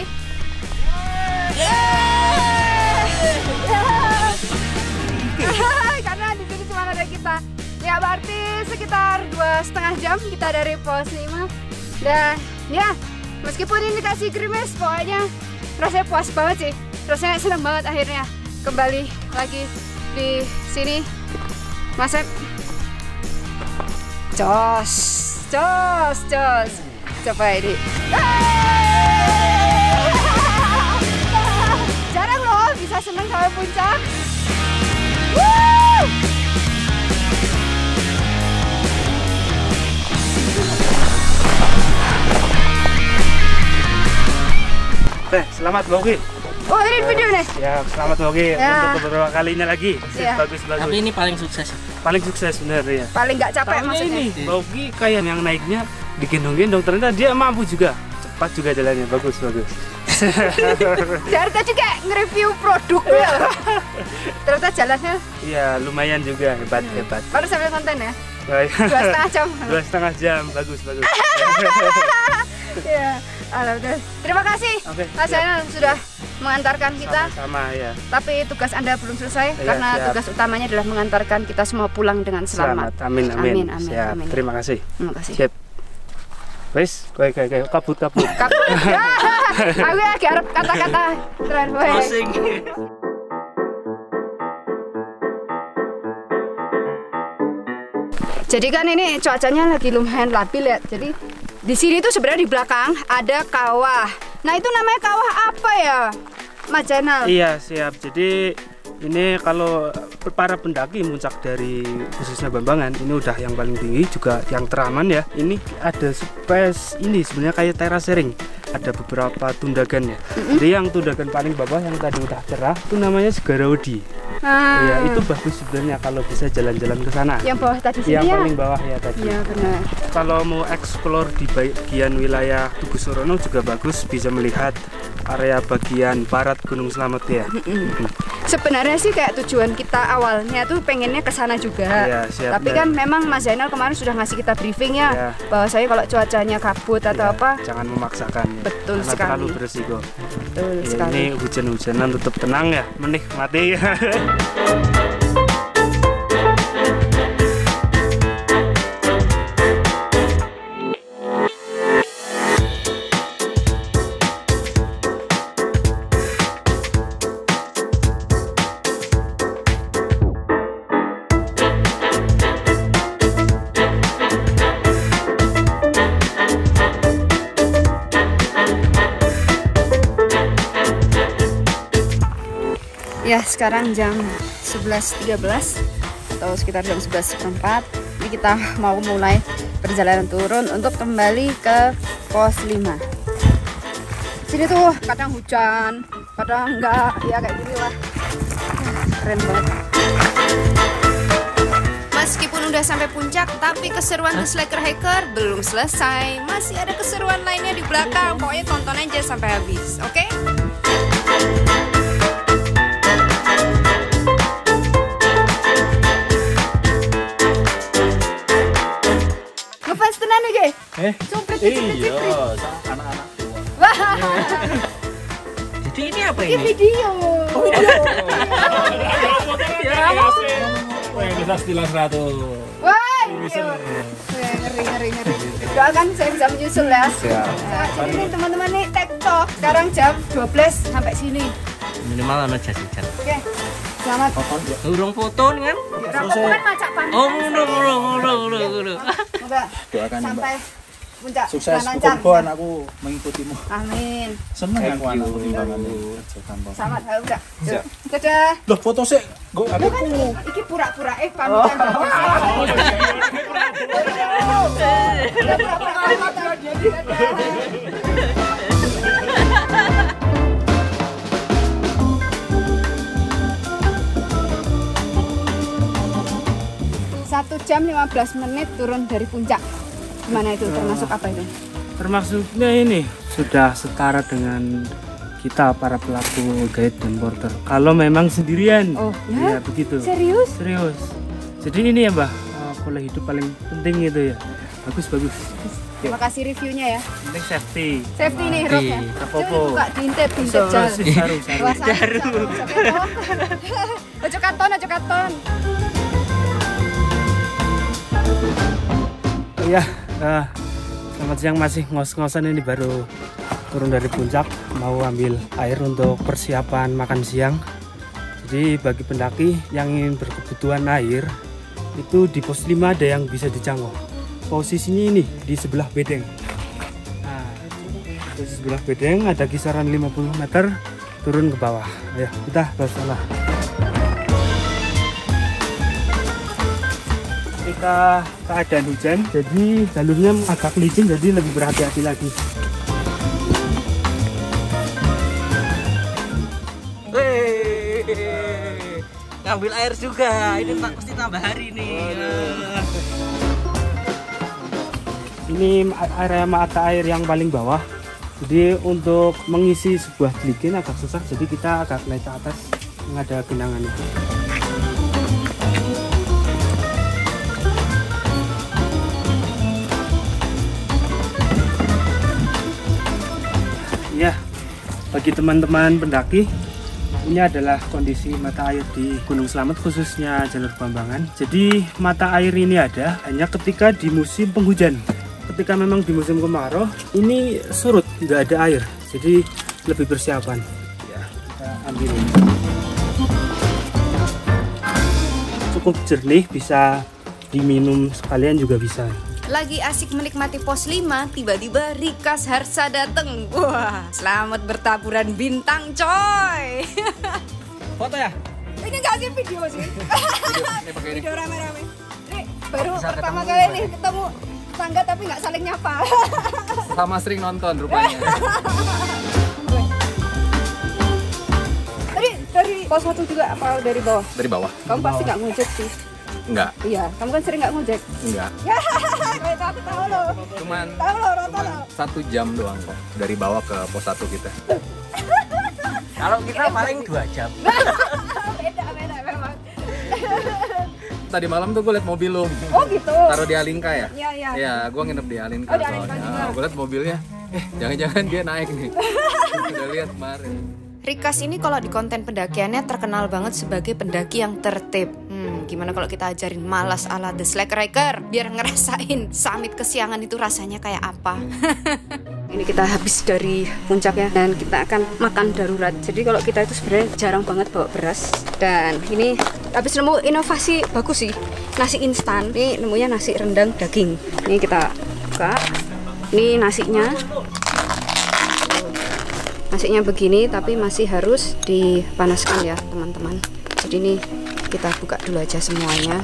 Karena di sini cuma ada kita. Ya berarti sekitar 2,5 jam kita dari pos 5. Dan ya, meskipun ini kasih gerimis, pokoknya rasanya puas banget sih. Rasanya seneng banget akhirnya kembali lagi di sini. Mas Ep, jos. Coba ini. Jarang loh bisa seneng sampai puncak. Selamat Bogi. Oh ini video nih. Ya, selamat Bogi Ya. untuk beberapa kalinya lagi. Ya. Bagus. Tapi ini paling sukses. Paling sukses bener ya. Paling nggak capek Tahunnya maksudnya. ini Bogi kayak yang naiknya digendong-gendong, ternyata dia mampu juga. Cepat juga jalannya, bagus. Dari tadi kayak nge-review produk ya. Ternyata jalannya. Iya, lumayan juga, hebat. Baru sampai konten ya. 2,5 jam. 2,5 jam, bagus. Ya. Alhamdulillah. Terima kasih Mas Zainal sudah mengantarkan kita. Sama ya. Tapi tugas Anda belum selesai karena tugas utamanya adalah mengantarkan kita semua pulang dengan selamat. Amin. Siap. Amin. Terima kasih. Terima kasih. Siap. Wes, kayak kabut. Aku lagi harap kata-kata closing. Jadi kan ini cuacanya lagi lumayan labil ya. Jadi di sini tuh sebenarnya di belakang ada kawah. Nah itu namanya kawah apa ya, Mas Zainal? Iya siap. Jadi ini kalau para pendaki muncak dari khususnya Bambangan ini udah yang paling tinggi juga yang teraman ya. Ini ada space ini sebenarnya kayak terasering. Ada beberapa tundagan ya. Jadi yang tundagan paling bawah yang tadi udah cerah itu namanya Segaraudi. Ya itu bagus sebenarnya kalau bisa jalan-jalan ke sana. Yang bawah tadi sini yang ya? paling bawah ya tadi. Iya benar. Kalau mau explore di bagian wilayah Tugu Surono juga bagus, bisa melihat area bagian barat Gunung Slamet ya. Sebenarnya sih kayak tujuan kita awalnya tuh pengennya ke sana juga. Ya, siap, tapi kan memang Mas Zainal kemarin sudah ngasih kita briefing ya, bahwa saya kalau cuacanya kabut atau apa jangan memaksakan. Betul karena sekali. terlalu beresiko. Betul sekali. Ini hujan-hujanan tetap tenang ya, menikmati. Ya sekarang jam 11.13 atau sekitar jam 11.04. Ini kita mau mulai perjalanan turun untuk kembali ke pos 5. Sini tuh kadang hujan, kadang enggak, ya kayak gini lah. Keren banget. Meskipun udah sampai puncak, tapi keseruan The Slacker Hiker belum selesai. Masih ada keseruan lainnya di belakang. Pokoknya tonton aja sampai habis, oke? Ngefans tenan nih, Sumprit. Iya, sama anak-anak. Wah. Jadi ini apa Ini ini? video. Oh, video. Wah, bisa stilas 100. Wah, ngeri. Doakan saya bisa menyusul ya. Siap. Nah, jadi nih teman-teman nih TikTok sekarang jam 12 sampai sini. Minimal ana jas hujan. Oke. Selamat. Urung foto nih kan? Kan macak panas. Oh, ngono. Semoga Doakan sampai puncak sukses dengan lancar. pokok anakku mengikutimu. Amin. Seneng aku anakku timbanganmu. Selamat, udah. Siap. Dadah. Loh, foto sih. Loh kan iki pura-pura pamitan. Satu jam 15 menit turun dari puncak. Gimana itu? Termasuk apa itu? Termasuknya ini sudah setara dengan kita para pelaku guide dan porter. Kalau memang sendirian, ya begitu. Serius? Serius. Jadi ini ya Mbak, pola hidup paling penting itu ya. Bagus. Terima kasih reviewnya ya. Penting safety. Safety nih roknya. Apa-apa. Buka diintip jalan. Saru. Ojo katon. Iya, selamat siang, masih ngos-ngosan ini baru turun dari puncak, mau ambil air untuk persiapan makan siang. Jadi bagi pendaki yang ingin berkebutuhan air, itu di pos 5 ada yang bisa dijangkau. Posisinya ini di sebelah bedeng. Nah, di sebelah bedeng ada kisaran 50 meter turun ke bawah. Ayo, kita ke sana. Ketika keadaan hujan, jadi jalurnya agak licin, jadi lebih berhati-hati lagi. Ngambil air juga, ini pasti tambah hari nih. Ini area mata air yang paling bawah, jadi untuk mengisi sebuah gelikin agak susah, jadi kita agak naik ke atas yang ada genangannya. Bagi teman-teman pendaki, ini adalah kondisi mata air di Gunung Slamet, khususnya jalur Bambangan. Jadi mata air ini ada hanya ketika di musim penghujan. Ketika memang di musim kemarau, ini surut, nggak ada air. Jadi lebih persiapan. Ya, kita ambil ini. Cukup jernih, bisa diminum sekalian juga bisa. Lagi asik menikmati pos 5, tiba-tiba Rikas Harsa dateng. Wah, selamat bertaburan bintang coy. Foto ya? Ini nggak sih video sih. Video rame-rame. Ini baru Bisa pertama ketemu kali ya? nih ketemu tangga tapi nggak saling nyapa. Sama sering nonton rupanya. Tadi dari pos 1 juga apa dari bawah? Dari bawah. Kamu pasti nggak ngojek sih. Enggak. Iya, kamu kan sering nggak ngojek. Enggak. Ya, aku tahu loh. Cuman Tahu loh, Roto loh. 1 jam doang kok dari bawah ke pos 1 kita. Kalau kita paling 2 jam. Beda memang. Tadi malam tuh gue liat mobil lu. Oh gitu. Taruh di Alinka ya? Iya, iya. Iya, gue nginep di Alinka. Oh, di Alinka juga. Gue liat mobilnya. Jangan-jangan dia naik nih. Udah lihat kemarin. Rikas ini kalau di konten pendakiannya terkenal banget sebagai pendaki yang tertib. Gimana kalau kita ajarin malas ala The Slackeriker biar ngerasain summit kesiangan itu rasanya kayak apa? Ini kita habis dari puncaknya dan kita akan makan darurat. Jadi kalau kita itu sebenarnya jarang banget bawa beras. Dan ini habis nemu inovasi bagus sih, nasi instan. Ini nemunya nasi rendang daging. Ini kita buka. Ini nasinya. Nasinya begini tapi masih harus dipanaskan ya teman-teman. Jadi ini kita buka dulu aja semuanya.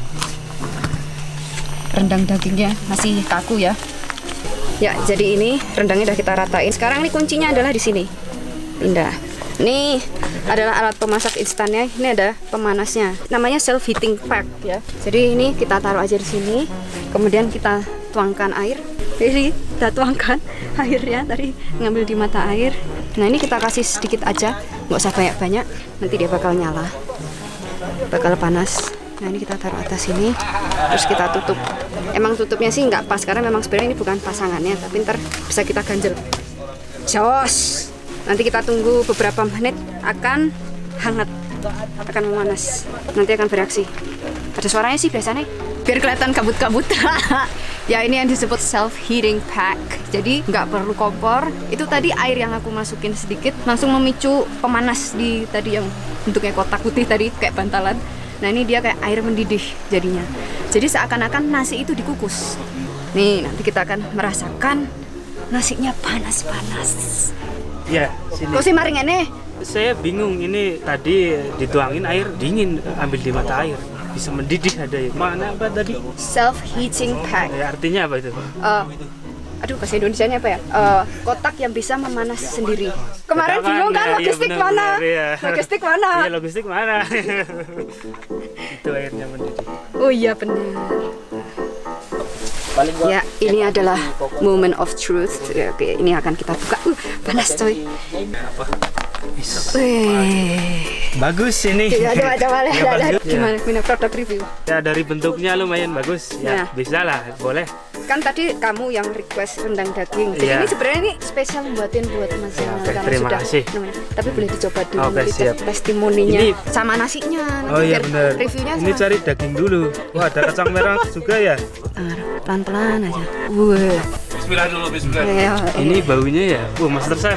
Rendang dagingnya masih kaku ya. Ya, jadi ini rendangnya udah kita ratain. Sekarang nih kuncinya adalah di sini. Pindah. Ini adalah alat pemasak instannya. Ini ada pemanasnya. Namanya self heating pack ya. Jadi ini kita taruh aja di sini. Kemudian kita tuangkan air. Jadi kita tuangkan airnya tadi ngambil di mata air. Nah ini kita kasih sedikit aja, nggak usah banyak-banyak. Nanti dia bakal nyala, bakal panas. Nah ini kita taruh atas sini, terus kita tutup. Emang tutupnya sih nggak pas karena memang sebenarnya ini bukan pasangannya, tapi ntar bisa kita ganjel. Jos. Nanti kita tunggu beberapa menit, akan hangat, akan memanas. Nanti akan bereaksi. Ada suaranya sih biasanya, biar kelihatan kabut-kabut. Ya ini yang disebut self heating pack. Jadi nggak perlu kompor. Itu tadi air yang aku masukin sedikit langsung memicu pemanas di tadi yang bentuknya kotak putih tadi kayak bantalan. Nah ini dia kayak air mendidih jadinya. Jadi seakan-akan nasi itu dikukus. Nih nanti kita akan merasakan nasinya panas-panas. Ya, sini. Kok sih maring ini? Saya bingung, ini tadi dituangin air dingin, ambil di mata air. Bisa mendidih ada ya. Mana apa tadi? Self heating pack. Ya, artinya apa itu? Aduh bahasa Indonesianya apa ya? Kotak yang bisa memanas sendiri. Kemarin bingung kan logistik mana? Logistik mana? Iya logistik mana? Itu airnya mendidih. Oh iya benar. Ya ini adalah moment of truth. Oke ini akan kita buka. Panas coy. Apa? Bagus ini. Ya, ada. Gimana? Gimana produk review? Ya dari bentuknya lumayan bagus. Ya, bisa lah, boleh. Kan tadi kamu yang request rendang daging. Jadi ini sebenarnya ini spesial buatin buat Mas Zainal karena terima sudah kasih. Tapi boleh dicoba dulu siap. testimoninya Ini, sama nasinya. Nanti oh iya benar. Reviewnya ini cari daging dulu. Wah ada kacang merah juga ya. Pelan-pelan aja. Wah. Bismillah dulu, bismillah. Ini baunya ya. Master chef.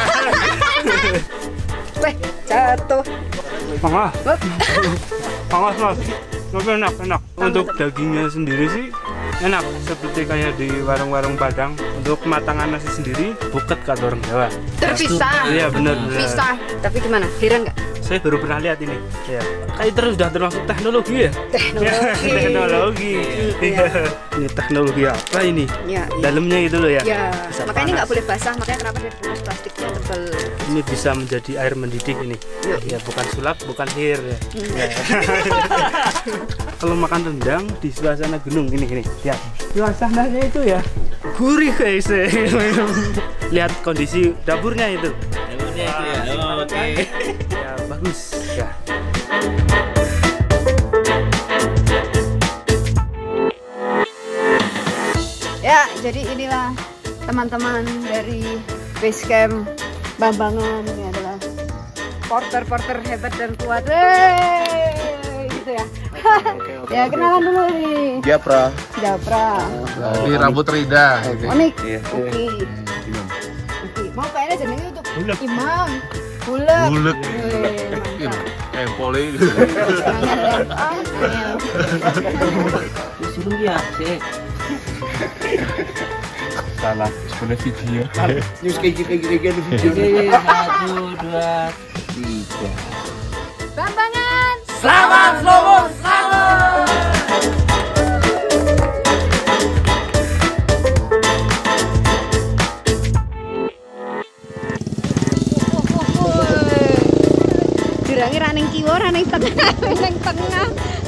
Weh, jatuh. Panas. Panas mas. Tapi enak. Untuk dagingnya sendiri sih enak, seperti kayak di warung-warung Padang. Untuk kematangan nasi sendiri buket kata orang Jawa. Terpisah. Iya benar. Pisah. Tapi gimana? Heran nggak? Saya baru pernah lihat ini. Ya. Kayak terus sudah termasuk teknologi ya. Teknologi. Iya. Ini teknologi apa ini? Ya, dalamnya itu loh ya. Ya. Bisa makanya ini panas. nggak boleh basah. Makanya kenapa dia dibungkus plastiknya tebal. Ini bisa menjadi air mendidih ini. Ya bukan sulap, bukan sihir ya. Kalau makan rendang di suasana gunung ini. Lihat. Suasananya itu ya gurih guys. Lihat kondisi dapurnya itu. Dapurnya itu ya. Oke. Ya bagus ya. Ya, jadi inilah teman-teman dari Basecamp Bambangan ini adalah porter hebat dan kuat. Gitu ya. Ya kenalan dulu nih. Japra. Ini rambut Rida. Onik. Oke. Mau kayaknya jenenge untuk Imam. Bulek. Poli. Disuruh ya, sih. Salah, sebenarnya video. News kayak video. 1, 2, 3. Bambangan. Selamat slow selamat. Jurange ra ning kiwa, ra ning tengah, ning tengah.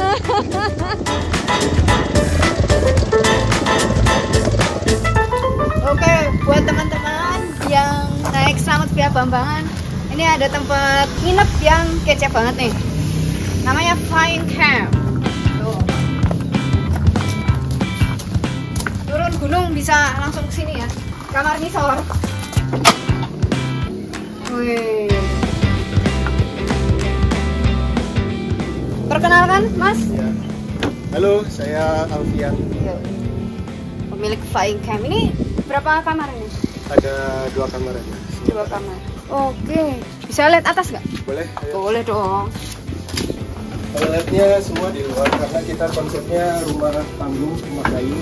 Oke, buat teman-teman yang naik Selamat via Bambangan, ini ada tempat nginep yang kece banget nih. Namanya Flying Camp. Tuh. Turun gunung bisa langsung ke sini ya. Kamar ngisor. Wih. Perkenalkan, Mas. Ya. Halo, saya Alfian. Pemilik Flying Camp. Ini berapa kamar ini? Ada 2 kamar aja. 2 kamar. Oke. Bisa lihat atas nggak? Boleh. Ayo. Boleh dong. Toiletnya semua di luar karena kita konsepnya rumah panggung, rumah kayu.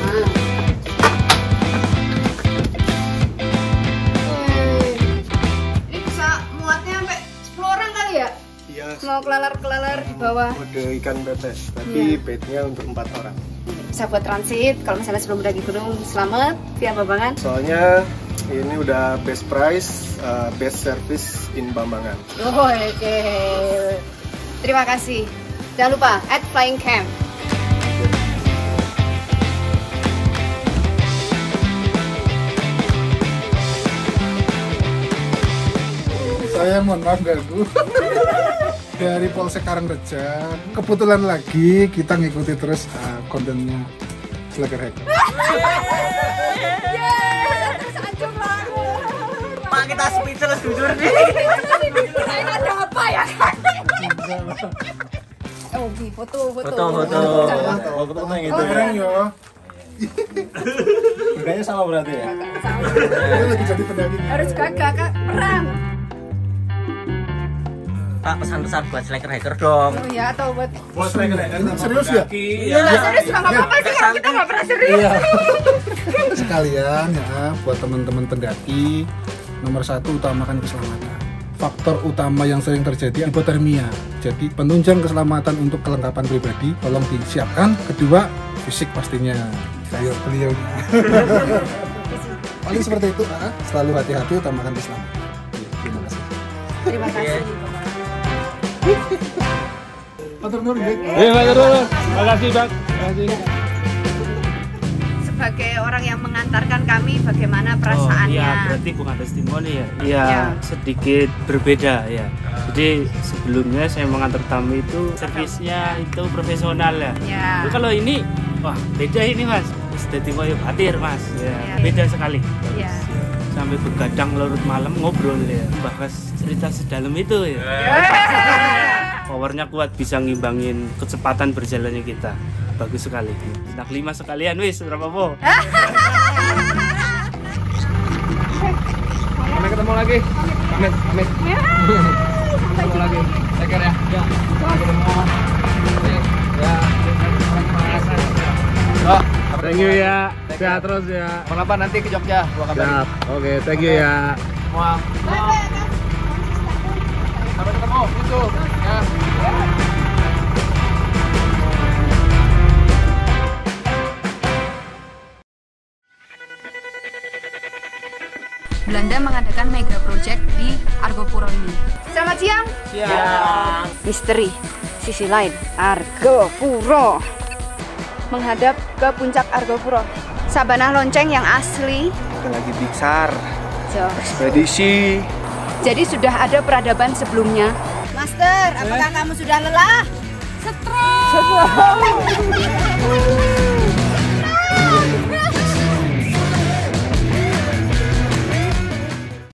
Ini bisa muatnya sampai 10 orang kali ya? Iya. Mau kelelar di bawah. Mode ikan pepes, tapi bednya untuk 4 orang. Bisa buat transit kalau misalnya sebelum mendaki gunung Selamat via Bambangan. Soalnya ini udah best price, best service in Bambangan. Oh, oke. Terima kasih. Jangan lupa @Flying Camp. Saya mohon maaf ganggu. Dari Polsek Karangreja. Kebetulan lagi kita ngikuti terus kontennya Slacker Hacker. Pak, kita speechless jujur nih. Ini ada apa ya? Oh, foto. Gitu keren yo. Bedanya sama berarti ya? Ini lagi jadi pendaki. Harus gagah perang. Pak, pesan-pesan buat Slacker Hacker dong. Oh ya, atau buat Slacker Hacker serius ya? Iya, serius nggak apa-apa sih kalau kita nggak pernah serius. Sekalian ya buat teman-teman pendaki, nomor 1 utamakan keselamatan. Faktor utama yang sering terjadi hipotermia. Jadi penunjang keselamatan untuk kelengkapan pribadi tolong disiapkan. Kedua, fisik pastinya. Beliau. Paling seperti itu, selalu hati-hati, utamakan keselamatan. Terima kasih. Terima kasih. Matur nuwun nggih. Makasih, Bang. Makasih. Sebagai orang yang mengantarkan kami, bagaimana perasaannya? Iya, berarti bukan testimoni ya? Iya, sedikit berbeda ya. Jadi sebelumnya saya mengantar tamu itu servisnya itu profesional ya. Tapi kalau ini, wah beda ini Mas. Jadi koyo batir Mas. Ya, beda sekali. Iya. Sampai begadang larut malam ngobrol ya, bahas cerita sedalam itu ya. Powernya kuat, bisa ngimbangin kecepatan berjalannya kita. Bagus sekali. Nak 5 sekalian wis berapa po? Sampai ketemu lagi. Pamit. Ketemu lagi. Take care ya. Ya. Thank you ya. Sehat terus ya. Kapan nanti ke Jogja? Gua kabarin. Siap. Oke, thank you ya. Semua. Sampai ketemu. Itu. Ya. Belanda mengadakan mega project di Argopuro ini. Selamat siang. Siang. Misteri sisi lain Argopuro. Menghadap ke puncak Argopuro. Sabana lonceng yang asli. Kita lagi diksar. Ekspedisi. Jadi sudah ada peradaban sebelumnya. Master, apakah kamu sudah lelah? Stres.